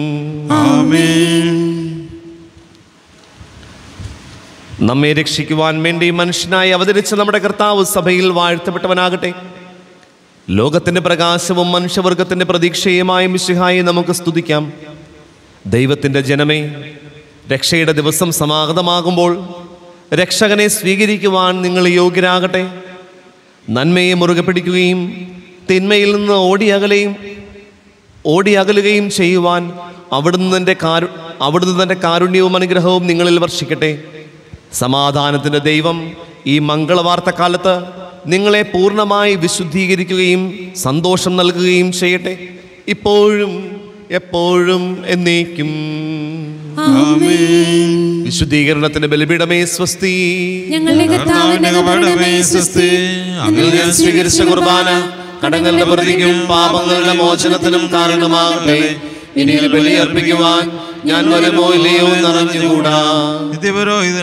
നമ്മെ രക്ഷിക്കുവാൻ വേണ്ടി മനുഷ്യനായി അവതരിച്ച നമ്മുടെ കർത്താവ് സഭയിൽ വാഴ്ത്തപ്പെട്ടവനാകട്ടെ. ലോകത്തിൻ്റെ പ്രകാശവും മനുഷ്യവർഗത്തിൻ്റെ പ്രതീക്ഷയുമായ മിശിഹായെ നമുക്ക് സ്തുതിക്കാം. ദൈവത്തിൻ്റെ ജനമേ, രക്ഷയുടെ ദിവസം സമാഗതമാകുമ്പോൾ രക്ഷകനെ സ്വീകരിക്കുവാൻ നിങ്ങൾ യോഗ്യരാകട്ടെ. നന്മയെ മുറുകെ പിടിക്കുകയും തിന്മയിൽ നിന്ന് ഓടിയകലെയും ഓടിയകലുകയും ചെയ്യുവാൻ അവിടുന്ന് തൻ്റെ കാരു അവിടുന്ന് തൻ്റെ കാരുണ്യവും അനുഗ്രഹവും നിങ്ങളിൽ വർഷിക്കട്ടെ. സമാധാനത്തിൻ്റെ ദൈവം ഈ മംഗളവാർത്ത കാലത്ത് നിങ്ങളെ പൂർണ്ണമായി വിശുദ്ധീകരിക്കുകയും സന്തോഷം നൽകുകയും ചെയ്യട്ടെ, ഇപ്പോഴും എപ്പോഴും എന്നേക്കും. ആമേൻ. വിശുദ്ധീകരണത്തിന്റെ ബലിപീഠമേ സ്വസ്തി. ഞങ്ങളുടെ കർത്താവിന്റെ കബറിടമേ സ്വസ്തി. അങ്ങിൽ ഞാൻ സ്വീകരിച്ച കുർബാന കടങ്ങളുടെ പ്രതിക്കും പാപങ്ങളുടെ മോചനത്തിനും കാരണമാകട്ടെ. ഇനി ബലിയർപ്പിക്കുവാൻ ഞാൻ വരുമോ ഇല്ലയോ എന്നറിഞ്ഞുകൂടാ. നിത്യപുരോഹിതൻ